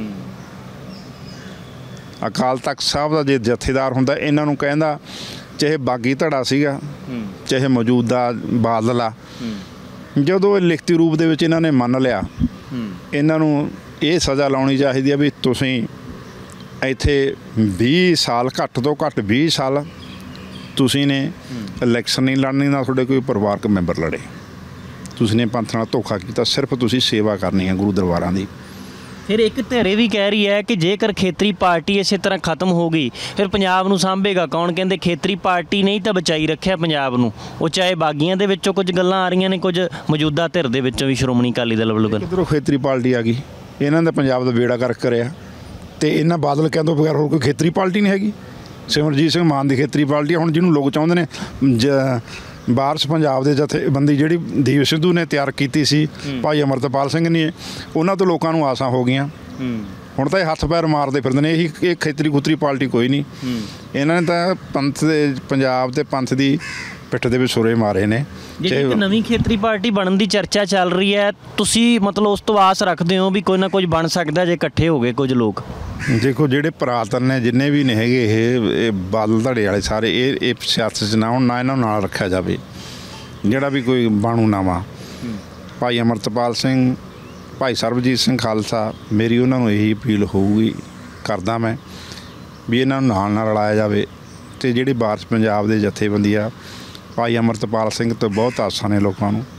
Speaker 2: ਅਕਾਲ ਤਖਤ ਸਾਹਿਬ ਦਾ ਜੇ ਜਥੇਦਾਰ ਹੁੰਦਾ, ਇਹਨਾਂ ਨੂੰ ਕਹਿੰਦਾ, ਚਾਹੇ ਬਾਗੀ ਧੜਾ ਸੀਗਾ ਚਾਹੇ ਮੌਜੂਦਾ ਬਾਦਲ ਆ, ਜਦੋਂ ਇਹ ਲਿਖਤੀ ਰੂਪ ਦੇ ਵਿੱਚ ਇਹਨਾਂ ਨੇ ਮੰਨ ਲਿਆ, ਇਹਨਾਂ ਨੂੰ ਇਹ ਸਜ਼ਾ ਲਾਉਣੀ ਚਾਹੀਦੀ ਆ ਵੀ ਤੁਸੀਂ ਇੱਥੇ ਵੀਹ ਸਾਲ, ਘੱਟ ਤੋਂ ਘੱਟ ਵੀਹ ਸਾਲ ਤੁਸੀਂ ਨੇ ਇਲੈਕਸ਼ਨ ਨਹੀਂ ਲੜਨੀ, ਨਾ ਤੁਹਾਡੇ ਕੋਈ ਪਰਿਵਾਰਕ ਮੈਂਬਰ ਲੜੇ। ਤੁਸੀਂ ਨੇ ਪੰਥ ਨਾਲ ਧੋਖਾ ਕੀਤਾ, ਸਿਰਫ ਤੁਸੀਂ ਸੇਵਾ ਕਰਨੀ ਹੈ ਗੁਰੂ ਦਰਬਾਰਾਂ ਦੀ।
Speaker 1: ਫਿਰ ਇੱਕ ਧਿਰੇ ਵੀ ਕਹਿ ਰਹੀ ਹੈ ਕਿ ਜੇਕਰ ਖੇਤਰੀ ਪਾਰਟੀ ਇਸੇ ਤਰ੍ਹਾਂ ਖਤਮ ਹੋ ਗਈ ਫਿਰ ਪੰਜਾਬ ਨੂੰ ਸਾਂਭੇਗਾ ਕੌਣ? ਕਹਿੰਦੇ ਖੇਤਰੀ ਪਾਰਟੀ ਨਹੀਂ ਤਾਂ ਬਚਾਈ ਰੱਖਿਆ ਪੰਜਾਬ ਨੂੰ। ਉਹ ਚਾਹੇ ਬਾਗੀਆਂ ਦੇ ਵਿੱਚੋਂ ਕੁਝ ਗੱਲਾਂ ਆ ਰਹੀਆਂ ਨੇ, ਕੁਝ ਮੌਜੂਦਾ ਧਿਰ ਦੇ ਵਿੱਚੋਂ ਵੀ ਸ਼੍ਰੋਮਣੀ ਅਕਾਲੀ ਦਲ ਵੱਲੋਂ ਗੱਲ।
Speaker 2: ਕਿੱਧਰੋਂ ਖੇਤਰੀ ਪਾਰਟੀ ਆ ਗਈ? ਇਹਨਾਂ ਨੇ ਪੰਜਾਬ ਦਾ ਬੇੜਾ ਗਰਕ ਕਰਿਆ। ਤੇ ਇਹਨਾਂ ਬਾਦਲ ਕਹਿਣ ਤੋਂ ਬਗੈਰ ਹੋਰ ਕੋਈ ਖੇਤਰੀ ਪਾਰਟੀ ਨਹੀਂ ਹੈਗੀ। ਸਿਮਰਜੀਤ ਸਿੰਘ ਮਾਨ ਦੀ ਖੇਤਰੀ ਪਾਰਟੀ ਹੁਣ ਜਿਹਨੂੰ ਲੋਕ ਚਾਹੁੰਦੇ ਨੇ। ਜ ਵਾਰਸ ਪੰਜਾਬ ਦੇ ਜਥੇਬੰਦੀ ਜਿਹੜੀ ਦੀਪ ਸਿੱਧੂ ਨੇ ਤਿਆਰ ਕੀਤੀ ਸੀ, ਭਾਈ ਅਮਰਤਪਾਲ ਸਿੰਘ ਨੇ, ਉਹਨਾਂ ਤੋਂ ਲੋਕਾਂ ਨੂੰ ਆਸਾਂ ਹੋ ਗਈਆਂ। ਹੁਣ ਤਾਂ ਇਹ ਹੱਥ ਪੈਰ ਮਾਰਦੇ ਫਿਰਦੇ ਨੇ। ਇਹੀ ਇਹ ਖੇਤਰੀ ਖੁਤਰੀ ਪਾਰਟੀ ਕੋਈ ਨਹੀਂ। ਇਹਨਾਂ ਨੇ ਤਾਂ ਪੰਥ ਦੇ, ਪੰਜਾਬ ਦੇ ਪੰਥ ਦੀ ਪਿੱਠ ਦੇ ਵਿੱਚ ਸੁਰੇ ਮਾਰੇ ਨੇ।
Speaker 1: ਜਿਹੜੀ ਨਵੀਂ ਖੇਤਰੀ ਪਾਰਟੀ ਬਣਨ ਦੀ ਚਰਚਾ ਚੱਲ ਰਹੀ ਹੈ, ਤੁਸੀਂ ਮਤਲਬ ਉਸ ਤੋਂ ਆਸ ਰੱਖਦੇ ਹੋ ਵੀ ਕੋਈ ਨਾ ਕੁਝ ਬਣ ਸਕਦਾ ਜੇ ਇਕੱਠੇ ਹੋ ਗਏ ਕੁਝ ਲੋਕ?
Speaker 2: ਦੇਖੋ, ਜਿਹੜੇ ਪੁਰਾਤਨ ਨੇ ਜਿੰਨੇ ਵੀ ਨੇ ਹੈਗੇ ਇਹ ਇਹ ਬਾਦਲ ਧੜੇ ਵਾਲੇ ਸਾਰੇ, ਇਹ ਇਹ ਸਿਆਸਤ 'ਚ ਨਾ ਹੁਣ, ਨਾ ਇਹਨਾਂ ਨੂੰ ਨਾਲ ਰੱਖਿਆ ਜਾਵੇ। ਜਿਹੜਾ ਵੀ ਕੋਈ ਬਣੂ ਨਵਾਂ, ਭਾਈ ਅਮਰਤਪਾਲ ਸਿੰਘ, ਭਾਈ ਸਰਬਜੀਤ ਸਿੰਘ ਖਾਲਸਾ, ਮੇਰੀ ਉਹਨਾਂ ਨੂੰ ਇਹੀ ਅਪੀਲ ਹੋਊਗੀ, ਕਰਦਾ ਮੈਂ ਵੀ ਇਹਨਾਂ ਨੂੰ ਨਾਲ ਨਾਲ ਰਲਾਇਆ ਜਾਵੇ। ਅਤੇ ਜਿਹੜੇ ਵਾਰਸ ਪੰਜਾਬ ਦੇ ਜਥੇਬੰਦੀ ਆ, ਭਾਈ ਅਮਰਤਪਾਲ ਸਿੰਘ ਤੋਂ ਬਹੁਤ ਆਸਾਂ ਨੇ ਲੋਕਾਂ ਨੂੰ।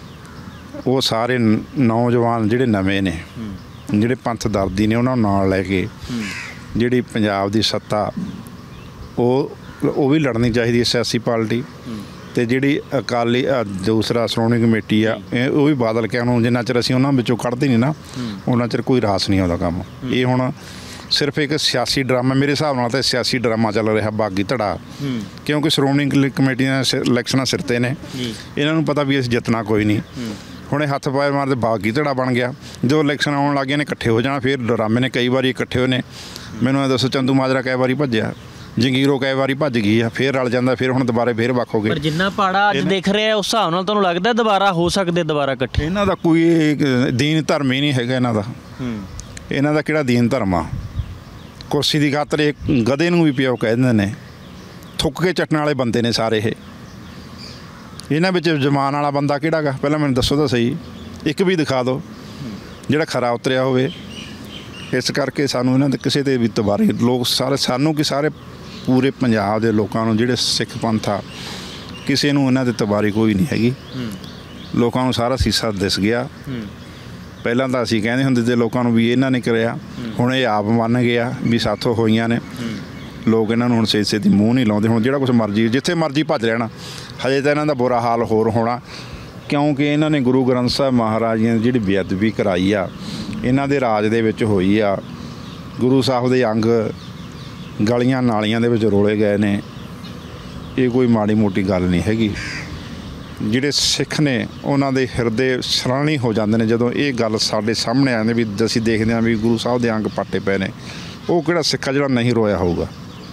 Speaker 2: ਉਹ ਸਾਰੇ ਨੌਜਵਾਨ ਜਿਹੜੇ ਨਵੇਂ ਨੇ, ਜਿਹੜੇ ਪੰਥ ਦਰਦੀ ਨੇ, ਉਹਨਾਂ ਨੂੰ ਨਾਲ ਲੈ ਕੇ ਜਿਹੜੀ ਪੰਜਾਬ ਦੀ ਸੱਤਾ ਉਹ ਉਹ ਵੀ ਲੜਨੀ ਚਾਹੀਦੀ ਹੈ ਸਿਆਸੀ ਪਾਰਟੀ। ਅਤੇ ਜਿਹੜੀ ਅਕਾਲੀ ਦੂਸਰਾ ਸ਼੍ਰੋਮਣੀ ਕਮੇਟੀ ਆ, ਇਹ ਉਹ ਵੀ ਬਾਦਲ ਕਿਆਂ ਨੂੰ ਜਿੰਨਾ ਚਿਰ ਅਸੀਂ ਉਹਨਾਂ ਵਿੱਚੋਂ ਕੱਢਦੇ ਨਹੀਂ ਨਾ, ਉਹਨਾਂ ਚਿਰ ਕੋਈ ਰਾਸ ਨਹੀਂ ਆਉਂਦਾ ਕੰਮ। ਇਹ ਹੁਣ ਸਿਰਫ ਇੱਕ ਸਿਆਸੀ ਡਰਾਮਾ, ਮੇਰੇ ਹਿਸਾਬ ਨਾਲ ਤਾਂ ਸਿਆਸੀ ਡਰਾਮਾ ਚੱਲ ਰਿਹਾ ਬਾਗੀ ਧੜਾ। ਕਿਉਂਕਿ ਸ਼੍ਰੋਮਣੀ ਕਮੇਟੀ ਦੀਆਂ ਇਲੈਕਸ਼ਨਾਂ ਸਿਰ 'ਤੇ ਨੇ, ਇਹਨਾਂ ਨੂੰ ਪਤਾ ਵੀ ਅਸੀਂ ਜਿੱਤਣਾ ਕੋਈ ਨਹੀਂ। ਹੁਣ ਇਹ ਹੱਥ ਪਾਏ ਮਾਰਦੇ ਬਾਗੀ ਧੜਾ ਬਣ ਗਿਆ। ਜਦੋਂ ਇਲੈਕਸ਼ਨ ਆਉਣ ਲੱਗ ਗਏ ਨੇ ਇਕੱਠੇ ਹੋ ਜਾਣਾ। ਫਿਰ ਡਰਾਮੇ ਨੇ ਕਈ ਵਾਰੀ ਇਕੱਠੇ ਹੋਏ ਨੇ। ਮੈਨੂੰ ਇਹ ਦੱਸੋ, ਚੰਦੂ ਮਾਜਰਾ ਕਈ ਵਾਰੀ ਭੱਜਿਆ, ਜੰਗੀਰੋ ਕਈ ਵਾਰੀ ਭੱਜ ਗਈ ਆ, ਫਿਰ ਰਲ ਜਾਂਦਾ, ਫਿਰ ਹੁਣ ਦੁਬਾਰੇ ਫਿਰ ਵੱਖ ਹੋ ਗਏ।
Speaker 1: ਪਰ ਜਿੰਨਾ ਪਾੜਾ ਅੱਜ ਦਿਖ ਰਿਹਾ ਉਸ ਹਿਸਾਬ ਨਾਲ ਤੁਹਾਨੂੰ ਲੱਗਦਾ ਦੁਬਾਰਾ ਹੋ ਸਕਦੇ ਦੁਬਾਰਾ ਇਕੱਠੇ?
Speaker 2: ਇਹਨਾਂ ਦਾ ਕੋਈ ਦੀਨ ਧਰਮ ਹੀ ਨਹੀਂ ਹੈਗਾ ਇਹਨਾਂ ਦਾ। ਇਹਨਾਂ ਦਾ ਕਿਹੜਾ ਦੀਨ ਧਰਮ ਆ? ਕੁਰਸੀ ਦੀ ਖਾਤਰ ਇਹ ਗਧੇ ਨੂੰ ਵੀ ਪਿਓ ਕਹਿ ਦਿੰਦੇ ਨੇ। ਥੁੱਕ ਕੇ ਚੱਟਣ ਵਾਲੇ ਬੰਦੇ ਨੇ ਸਾਰੇ ਇਹ। ਇਹਨਾਂ ਵਿੱਚ ਜਮਾਨ ਵਾਲਾ ਬੰਦਾ ਕਿਹੜਾ ਗਾ? ਪਹਿਲਾਂ ਮੈਨੂੰ ਦੱਸੋ ਤਾਂ ਸਹੀ, ਇੱਕ ਵੀ ਦਿਖਾ ਦਿਓ ਜਿਹੜਾ ਖਰਾ ਉਤਰਿਆ ਹੋਵੇ। ਇਸ ਕਰਕੇ ਸਾਨੂੰ ਇਹਨਾਂ ਦੇ ਕਿਸੇ ਦੇ ਵੀ ਤਬਾਰੀ ਲੋਕ ਸਾਰੇ, ਸਾਨੂੰ ਕਿ ਸਾਰੇ ਪੂਰੇ ਪੰਜਾਬ ਦੇ ਲੋਕਾਂ ਨੂੰ, ਜਿਹੜੇ ਸਿੱਖ ਪੰਥ ਆ, ਕਿਸੇ ਨੂੰ ਇਹਨਾਂ ਦੇ ਤਬਾਰੀ ਕੋਈ ਨਹੀਂ ਹੈਗੀ। ਲੋਕਾਂ ਨੂੰ ਸਾਰਾ ਸੀਸਾ ਦਿਸ ਗਿਆ। ਪਹਿਲਾਂ ਤਾਂ ਅਸੀਂ ਕਹਿੰਦੇ ਹੁੰਦੇ ਤੇ ਲੋਕਾਂ ਨੂੰ ਵੀ ਇਹਨਾਂ ਨੇ ਕਰਿਆ, ਹੁਣ ਇਹ ਆਪ ਮੰਨ ਗਿਆ ਵੀ ਸਾਥੋਂ ਹੋਈਆਂ ਨੇ। ਲੋਕ ਇਹਨਾਂ ਨੂੰ ਹੁਣ ਛੇਤੀ ਛੇਤੀ ਮੂੰਹ ਨਹੀਂ ਲਾਉਂਦੇ। ਹੁਣ ਜਿਹੜਾ ਕੁਛ ਮਰਜ਼ੀ ਜਿੱਥੇ ਮਰਜ਼ੀ ਭੱਜ ਰਹਿਣਾ। ਹਜੇ ਤਾਂ ਇਹਨਾਂ ਦਾ ਬੁਰਾ ਹਾਲ ਹੋਰ ਹੋਣਾ। ਕਿਉਂਕਿ ਇਹਨਾਂ ਨੇ ਗੁਰੂ ਗ੍ਰੰਥ ਸਾਹਿਬ ਮਹਾਰਾਜ ਜੀ ਦੀ ਜਿਹੜੀ ਬੇਅਦਬੀ ਕਰਾਈ ਆ ਇਹਨਾਂ ਦੇ ਰਾਜ ਦੇ ਵਿੱਚ ਹੋਈ ਆ। ਗੁਰੂ ਸਾਹਿਬ ਦੇ ਅੰਗ ਗਲੀਆਂ ਨਾਲੀਆਂ ਦੇ ਵਿੱਚ ਰੋਲੇ ਗਏ ਨੇ। ਇਹ ਕੋਈ ਮਾੜੀ ਮੋਟੀ ਗੱਲ ਨਹੀਂ ਹੈਗੀ। ਜਿਹੜੇ ਸਿੱਖ ਨੇ ਉਹਨਾਂ ਦੇ ਹਿਰਦੇ ਸਰਾਣੀ ਹੋ ਜਾਂਦੇ ਨੇ ਜਦੋਂ ਇਹ ਗੱਲ ਸਾਡੇ ਸਾਹਮਣੇ ਆਉਂਦੀ ਵੀ ਅਸੀਂ ਦੇਖਦੇ ਹਾਂ ਵੀ ਗੁਰੂ ਸਾਹਿਬ ਦੇ ਅੰਗ ਪਾਟੇ ਪਏ ਨੇ। ਉਹ ਕਿਹੜਾ ਸਿੱਖ ਆ ਜਿਹੜਾ ਨਹੀਂ ਰੋਇਆ ਹੋਊਗਾ।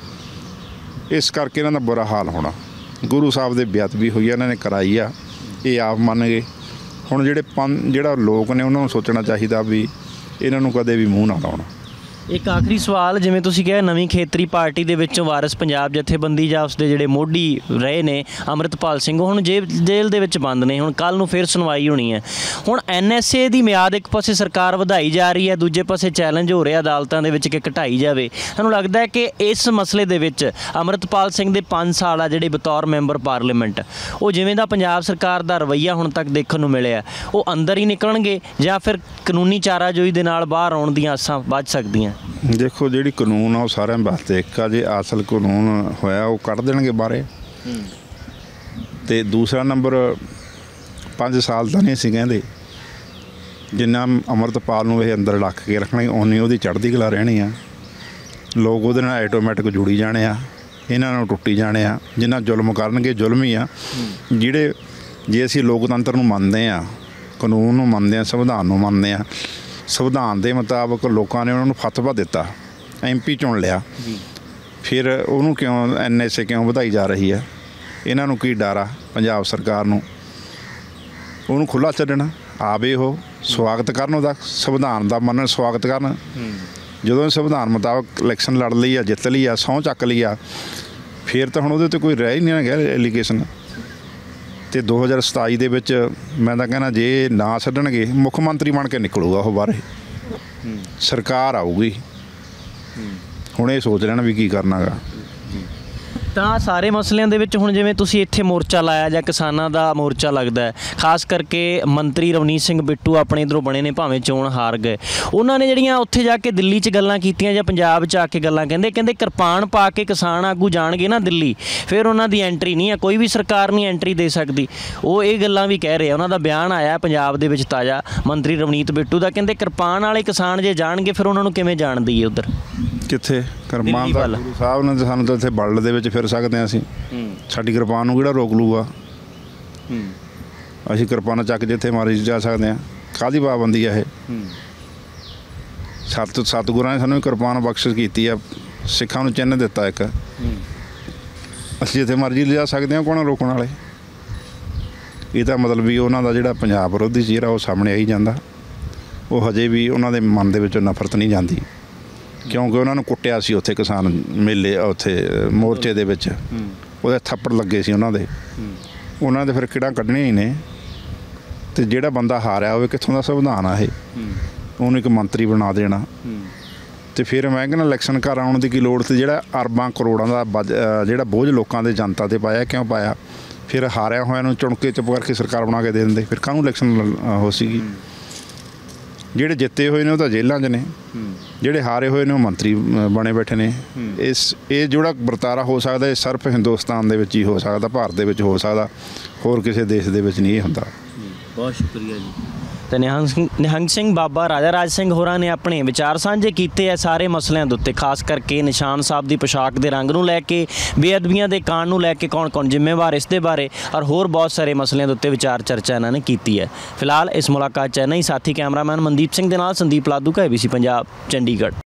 Speaker 2: ਇਸ ਕਰਕੇ ਇਹਨਾਂ ਦਾ ਬੁਰਾ ਹਾਲ ਹੋਣਾ। ਗੁਰੂ ਸਾਹਿਬ ਦੇ ਬੇਅਦਬੀ ਹੋਈ ਆ, ਇਹਨਾਂ ਨੇ ਕਰਾਈ ਆ, ਇਹ ਆਪ ਮੰਨ ਗਏ। ਹੁਣ ਜਿਹੜੇ ਪੰ ਜਿਹੜਾ ਲੋਕ ਨੇ ਉਹਨਾਂ ਨੂੰ ਸੋਚਣਾ ਚਾਹੀਦਾ ਵੀ ਇਹਨਾਂ ਨੂੰ ਕਦੇ ਵੀ ਮੂੰਹ ਨਾ ਲਾਉਣਾ।
Speaker 1: ਇੱਕ ਆਖਰੀ ਸਵਾਲ, ਜਿਵੇਂ ਤੁਸੀਂ ਕਿਹਾ ਨਵੀਂ ਖੇਤਰੀ ਪਾਰਟੀ ਦੇ ਵਿੱਚੋਂ ਵਾਰਿਸ ਪੰਜਾਬ ਜਥੇਬੰਦੀ ਜਾਂ ਉਸਦੇ ਜਿਹੜੇ ਮੋਢੀ ਰਹੇ ਨੇ ਅੰਮ੍ਰਿਤਪਾਲ ਸਿੰਘ, ਹੁਣ ਜੇਲ੍ਹ ਜੇਲ੍ਹ ਦੇ ਵਿੱਚ ਬੰਦ ਨੇ। ਹੁਣ ਕੱਲ੍ਹ ਨੂੰ ਫਿਰ ਸੁਣਵਾਈ ਹੋਣੀ ਹੈ। ਹੁਣ ਐਨ ਐਸ ਏ ਦੀ ਮਿਆਦ ਇੱਕ ਪਾਸੇ ਸਰਕਾਰ ਵਧਾਈ ਜਾ ਰਹੀ ਹੈ, ਦੂਜੇ ਪਾਸੇ ਚੈਲੰਜ ਹੋ ਰਿਹਾ ਅਦਾਲਤਾਂ ਦੇ ਵਿੱਚ ਕਿ ਘਟਾਈ ਜਾਵੇ। ਤੁਹਾਨੂੰ ਲੱਗਦਾ ਹੈ ਕਿ ਇਸ ਮਸਲੇ ਦੇ ਵਿੱਚ ਅੰਮ੍ਰਿਤਪਾਲ ਸਿੰਘ ਦੇ ਪੰਜ ਸਾਲ ਆ ਜਿਹੜੇ ਬਤੌਰ ਮੈਂਬਰ ਪਾਰਲੀਮੈਂਟ, ਉਹ ਜਿਵੇਂ ਦਾ ਪੰਜਾਬ ਸਰਕਾਰ ਦਾ ਰਵੱਈਆ ਹੁਣ ਤੱਕ ਦੇਖਣ ਨੂੰ ਮਿਲਿਆ, ਉਹ ਅੰਦਰ ਹੀ ਨਿਕਲਣਗੇ ਜਾਂ ਫਿਰ ਕਾਨੂੰਨੀ ਚਾਰਾਜੋਈ ਦੇ ਨਾਲ ਬਾਹਰ ਆਉਣ ਦੀਆਂ ਆਸਾਂ ਵੱਧ ਸਕਦੀਆਂ?
Speaker 2: ਦੇਖੋ, ਜਿਹੜੀ ਕਾਨੂੰਨ ਆ ਉਹ ਸਾਰਿਆਂ ਵਾਸਤੇ ਇੱਕ ਆ। ਜੇ ਅਸਲ ਕਾਨੂੰਨ ਹੋਇਆ ਉਹ ਕੱਢ ਦੇਣਗੇ ਬਾਹਰੇ। ਅਤੇ ਦੂਸਰਾ ਨੰਬਰ, ਪੰਜ ਸਾਲ ਤਾਂ ਨਹੀਂ ਅਸੀਂ ਕਹਿੰਦੇ। ਜਿੰਨਾ ਅੰਮ੍ਰਿਤਪਾਲ ਨੂੰ ਇਹ ਅੰਦਰ ਰੱਖ ਕੇ ਰੱਖਣਗੇ ਓਨੀ ਉਹਦੀ ਚੜ੍ਹਦੀ ਕਲਾ ਰਹਿਣੀ ਆ। ਲੋਕ ਉਹਦੇ ਨਾਲ ਆਟੋਮੈਟਿਕ ਜੁੜੀ ਜਾਣੇ ਆ, ਇਹਨਾਂ ਨੂੰ ਟੁੱਟੀ ਜਾਣੇ ਆ। ਜਿੰਨਾ ਜ਼ੁਲਮ ਕਰਨਗੇ ਜ਼ੁਲਮ ਹੀ ਆ। ਜਿਹੜੇ ਜੇ ਅਸੀਂ ਲੋਕਤੰਤਰ ਨੂੰ ਮੰਨਦੇ ਹਾਂ, ਕਾਨੂੰਨ ਨੂੰ ਮੰਨਦੇ ਹਾਂ, ਸੰਵਿਧਾਨ ਨੂੰ ਮੰਨਦੇ ਹਾਂ, ਸੰਵਿਧਾਨ ਦੇ ਮੁਤਾਬਕ ਲੋਕਾਂ ਨੇ ਉਹਨਾਂ ਨੂੰ ਫਤਵਾ ਦਿੱਤਾ, ਐਮ ਪੀ ਚੁਣ ਲਿਆ, ਫਿਰ ਉਹਨੂੰ ਕਿਉਂ ਐਨ ਐਸ ਏ ਕਿਉਂ ਵਧਾਈ ਜਾ ਰਹੀ ਹੈ? ਇਹਨਾਂ ਨੂੰ ਕੀ ਡਰ ਆ ਪੰਜਾਬ ਸਰਕਾਰ ਨੂੰ? ਉਹਨੂੰ ਖੁੱਲ੍ਹਾ ਛੱਡਣਾ, ਆਵੇ ਉਹ ਸਵਾਗਤ ਕਰਨ, ਉਹਦਾ ਸੰਵਿਧਾਨ ਦਾ ਮੰਨਣ, ਸਵਾਗਤ ਕਰਨ। ਜਦੋਂ ਸੰਵਿਧਾਨ ਮੁਤਾਬਕ ਇਲੈਕਸ਼ਨ ਲੜ ਲਈ ਆ, ਜਿੱਤ ਲਈ ਆ, ਸਹੁੰ ਚੱਕ ਲਈ ਆ, ਫਿਰ ਤਾਂ ਹੁਣ ਉਹਦੇ 'ਤੇ ਕੋਈ ਰਹਿ ਹੀ ਨਹੀਂ ਗਿਆ ਐਲੀਗੇਸ਼ਨ। ਅਤੇ ਦੋ ਹਜ਼ਾਰ ਸਤਾਈ ਦੇ ਵਿੱਚ ਮੈਂ ਤਾਂ ਕਹਿੰਦਾ ਜੇ ਨਾ ਛੱਡਣਗੇ, ਮੁੱਖ ਮੰਤਰੀ ਬਣ ਕੇ ਨਿਕਲੂਗਾ ਉਹ ਬਾਹਰ, ਸਰਕਾਰ ਆਊਗੀ। ਹੁਣ ਇਹ ਸੋਚ ਲੈਣਾ ਵੀ ਕੀ ਕਰਨਾ ਗਾ।
Speaker 1: ਤਾਂ ਸਾਰੇ ਮਸਲਿਆਂ ਦੇ ਵਿੱਚ ਹੁਣ ਜਿਵੇਂ ਤੁਸੀਂ ਇੱਥੇ ਮੋਰਚਾ ਲਾਇਆ ਜਾਂ ਕਿਸਾਨਾਂ ਦਾ ਮੋਰਚਾ ਲੱਗਦਾ ਹੈ, ਖਾਸ ਕਰਕੇ ਮੰਤਰੀ ਰਵਨੀਤ ਸਿੰਘ ਬਿੱਟੂ ਆਪਣੇ ਇੱਧਰੋਂ ਬਣੇ ਨੇ, ਭਾਵੇਂ ਚੋਣ ਹਾਰ ਗਏ, ਉਹਨਾਂ ਨੇ ਜਿਹੜੀਆਂ ਉੱਥੇ ਜਾ ਕੇ ਦਿੱਲੀ 'ਚ ਗੱਲਾਂ ਕੀਤੀਆਂ ਜਾਂ ਪੰਜਾਬ 'ਚ ਆ ਕੇ ਗੱਲਾਂ, ਕਹਿੰਦੇ ਕਹਿੰਦੇ ਕਿਰਪਾਨ ਪਾ ਕੇ ਕਿਸਾਨ ਆਗੂ ਜਾਣਗੇ ਨਾ ਦਿੱਲੀ, ਫਿਰ ਉਹਨਾਂ ਦੀ ਐਂਟਰੀ ਨਹੀਂ ਹੈ, ਕੋਈ ਵੀ ਸਰਕਾਰ ਨਹੀਂ ਐਂਟਰੀ ਦੇ ਸਕਦੀ। ਉਹ ਇਹ ਗੱਲਾਂ ਵੀ ਕਹਿ ਰਹੇ ਆ। ਉਹਨਾਂ ਦਾ ਬਿਆਨ ਆਇਆ ਪੰਜਾਬ ਦੇ ਵਿੱਚ ਤਾਜ਼ਾ, ਮੰਤਰੀ ਰਵਨੀਤ ਬਿੱਟੂ ਦਾ, ਕਹਿੰਦੇ ਕਿਰਪਾਨ ਵਾਲੇ ਕਿਸਾਨ ਜੇ ਜਾਣਗੇ ਫਿਰ ਉਹਨਾਂ ਨੂੰ ਕਿਵੇਂ ਜਾਣ ਦਈਏ ਉੱਧਰ?
Speaker 2: ਕਿੱਥੇ ਕਿਰਪਾਨ ਦਾ? ਗੁਰੂ ਸਾਹਿਬ ਨੇ ਸਾਨੂੰ ਤਾਂ ਇੱਥੇ ਬਲਦ ਦੇ ਵਿੱਚ ਫਿਰ ਸਕਦੇ ਹਾਂ ਅਸੀਂ। ਸਾਡੀ ਕਿਰਪਾਨ ਨੂੰ ਕਿਹੜਾ ਰੋਕ ਲੂਗਾ? ਅਸੀਂ ਕਿਰਪਾਨ ਚੱਕ ਜਿੱਥੇ ਮਰਜ਼ੀ ਜਾ ਸਕਦੇ ਹਾਂ। ਕਾਹਦੀ ਪਾਬੰਦੀ ਆ ਇਹ? ਸਤ ਸਤਿਗੁਰਾਂ ਨੇ ਸਾਨੂੰ ਕਿਰਪਾਨ ਬਖਸ਼ਿਸ਼ ਕੀਤੀ ਆ, ਸਿੱਖਾਂ ਨੂੰ ਚਿੰਨ੍ਹ ਦਿੱਤਾ ਇੱਕ। ਅਸੀਂ ਜਿੱਥੇ ਮਰਜ਼ੀ ਲਿਜਾ ਸਕਦੇ ਹਾਂ, ਕੌਣ ਰੋਕਣ ਵਾਲੇ? ਇਹ ਤਾਂ ਮਤਲਬ ਵੀ ਉਹਨਾਂ ਦਾ ਜਿਹੜਾ ਪੰਜਾਬ ਵਿਰੋਧੀ ਚਿਹਰਾ ਉਹ ਸਾਹਮਣੇ ਆਈ ਜਾਂਦਾ। ਉਹ ਹਜੇ ਵੀ ਉਹਨਾਂ ਦੇ ਮਨ ਦੇ ਵਿੱਚੋਂ ਨਫ਼ਰਤ ਨਹੀਂ ਜਾਂਦੀ, ਕਿਉਂਕਿ ਉਹਨਾਂ ਨੂੰ ਕੁੱਟਿਆ ਸੀ ਉੱਥੇ ਕਿਸਾਨ ਮੇਲੇ, ਉੱਥੇ ਮੋਰਚੇ ਦੇ ਵਿੱਚ ਉਹਦੇ ਥੱਪੜ ਲੱਗੇ ਸੀ ਉਹਨਾਂ ਦੇ। ਉਹਨਾਂ ਦੇ ਫਿਰ ਕਿਹੜਾ ਕੱਢਣੇ ਹੀ ਨੇ। ਅਤੇ ਜਿਹੜਾ ਬੰਦਾ ਹਾਰਿਆ ਹੋਵੇ, ਕਿੱਥੋਂ ਦਾ ਸੰਵਿਧਾਨ ਆ ਇਹ? ਉਹਨੂੰ ਇੱਕ ਮੰਤਰੀ ਬਣਾ ਦੇਣਾ। ਅਤੇ ਫਿਰ ਮੈਂ ਕਹਿੰਦਾ ਇਲੈਕਸ਼ਨ ਘਰ ਆਉਣ ਦੀ ਕੀ ਲੋੜ ਸੀ? ਜਿਹੜਾ ਅਰਬਾਂ ਕਰੋੜਾਂ ਦਾ ਬਜ ਜਿਹੜਾ ਬੋਝ ਲੋਕਾਂ ਦੇ ਜਨਤਾ 'ਤੇ ਪਾਇਆ, ਕਿਉਂ ਪਾਇਆ? ਫਿਰ ਹਾਰਿਆ ਹੋਇਆ ਨੂੰ ਚੁਣ ਕੇ ਚੁੱਪ ਕਰਕੇ ਸਰਕਾਰ ਬਣਾ ਕੇ ਦੇ ਦਿੰਦੇ, ਫਿਰ ਕਾਹਨੂੰ ਇਲੈਕਸ਼ਨ ਹੋ ਸੀਗੀ? ਜਿਹੜੇ ਜਿੱਤੇ ਹੋਏ ਨੇ ਉਹ ਤਾਂ ਜੇਲ੍ਹਾਂ 'ਚ ਨੇ, ਜਿਹੜੇ ਹਾਰੇ ਹੋਏ ਨੇ ਉਹ ਮੰਤਰੀ ਬਣੇ ਬੈਠੇ ਨੇ। ਇਸ ਇਹ ਜਿਹੜਾ ਵਰਤਾਰਾ ਹੋ ਸਕਦਾ ਇਹ ਸਿਰਫ ਹਿੰਦੁਸਤਾਨ ਦੇ ਵਿੱਚ ਹੀ ਹੋ ਸਕਦਾ, ਭਾਰਤ ਦੇ ਵਿੱਚ ਹੋ ਸਕਦਾ, ਹੋਰ ਕਿਸੇ ਦੇਸ਼ ਦੇ ਵਿੱਚ ਨਹੀਂ ਇਹ ਹੁੰਦਾ।
Speaker 1: ਬਹੁਤ ਸ਼ੁਕਰੀਆ ਜੀ। ਤੇ ਨਿਹੰਗ ਸਿੰਘ ਨਿਹੰਗ ਸਿੰਘ ਬਾਬਾ ਰਾਜਾ ਰਾਜ ਸਿੰਘ ਹੋਰਾਂ ਨੇ ਆਪਣੇ ਵਿਚਾਰ ਸਾਂਝੇ ਕੀਤੇ ਆ ਸਾਰੇ ਮਸਲਿਆਂ ਦੇ ਉੱਤੇ, ਖਾਸ ਕਰਕੇ ਨਿਸ਼ਾਨ ਸਾਹਿਬ ਦੀ ਪੋਸ਼ਾਕ ਦੇ ਰੰਗ ਨੂੰ ਲੈ ਕੇ, ਬੇਅਦਬੀਆਂ ਦੇ ਕਾਂਡ ਨੂੰ ਲੈ ਕੇ ਕੌਣ ਕੌਣ ਜ਼ਿੰਮੇਵਾਰ ਇਸ ਦੇ ਬਾਰੇ, ਔਰ ਹੋਰ ਬਹੁਤ ਸਾਰੇ ਮਸਲਿਆਂ ਦੇ ਉੱਤੇ ਵਿਚਾਰ ਚਰਚਾ ਇਹਨਾਂ ਨੇ ਕੀਤੀ ਹੈ। ਫਿਲਹਾਲ ਇਸ ਮੁਲਾਕਾਤ 'ਚ ਇੰਨਾ ਹੀ। ਸਾਥੀ ਕੈਮਰਾਮੈਨ ਮਨਦੀਪ ਸਿੰਘ ਦੇ ਨਾਲ Sandeep Ladhu, A B C Punjab, Chandigarh.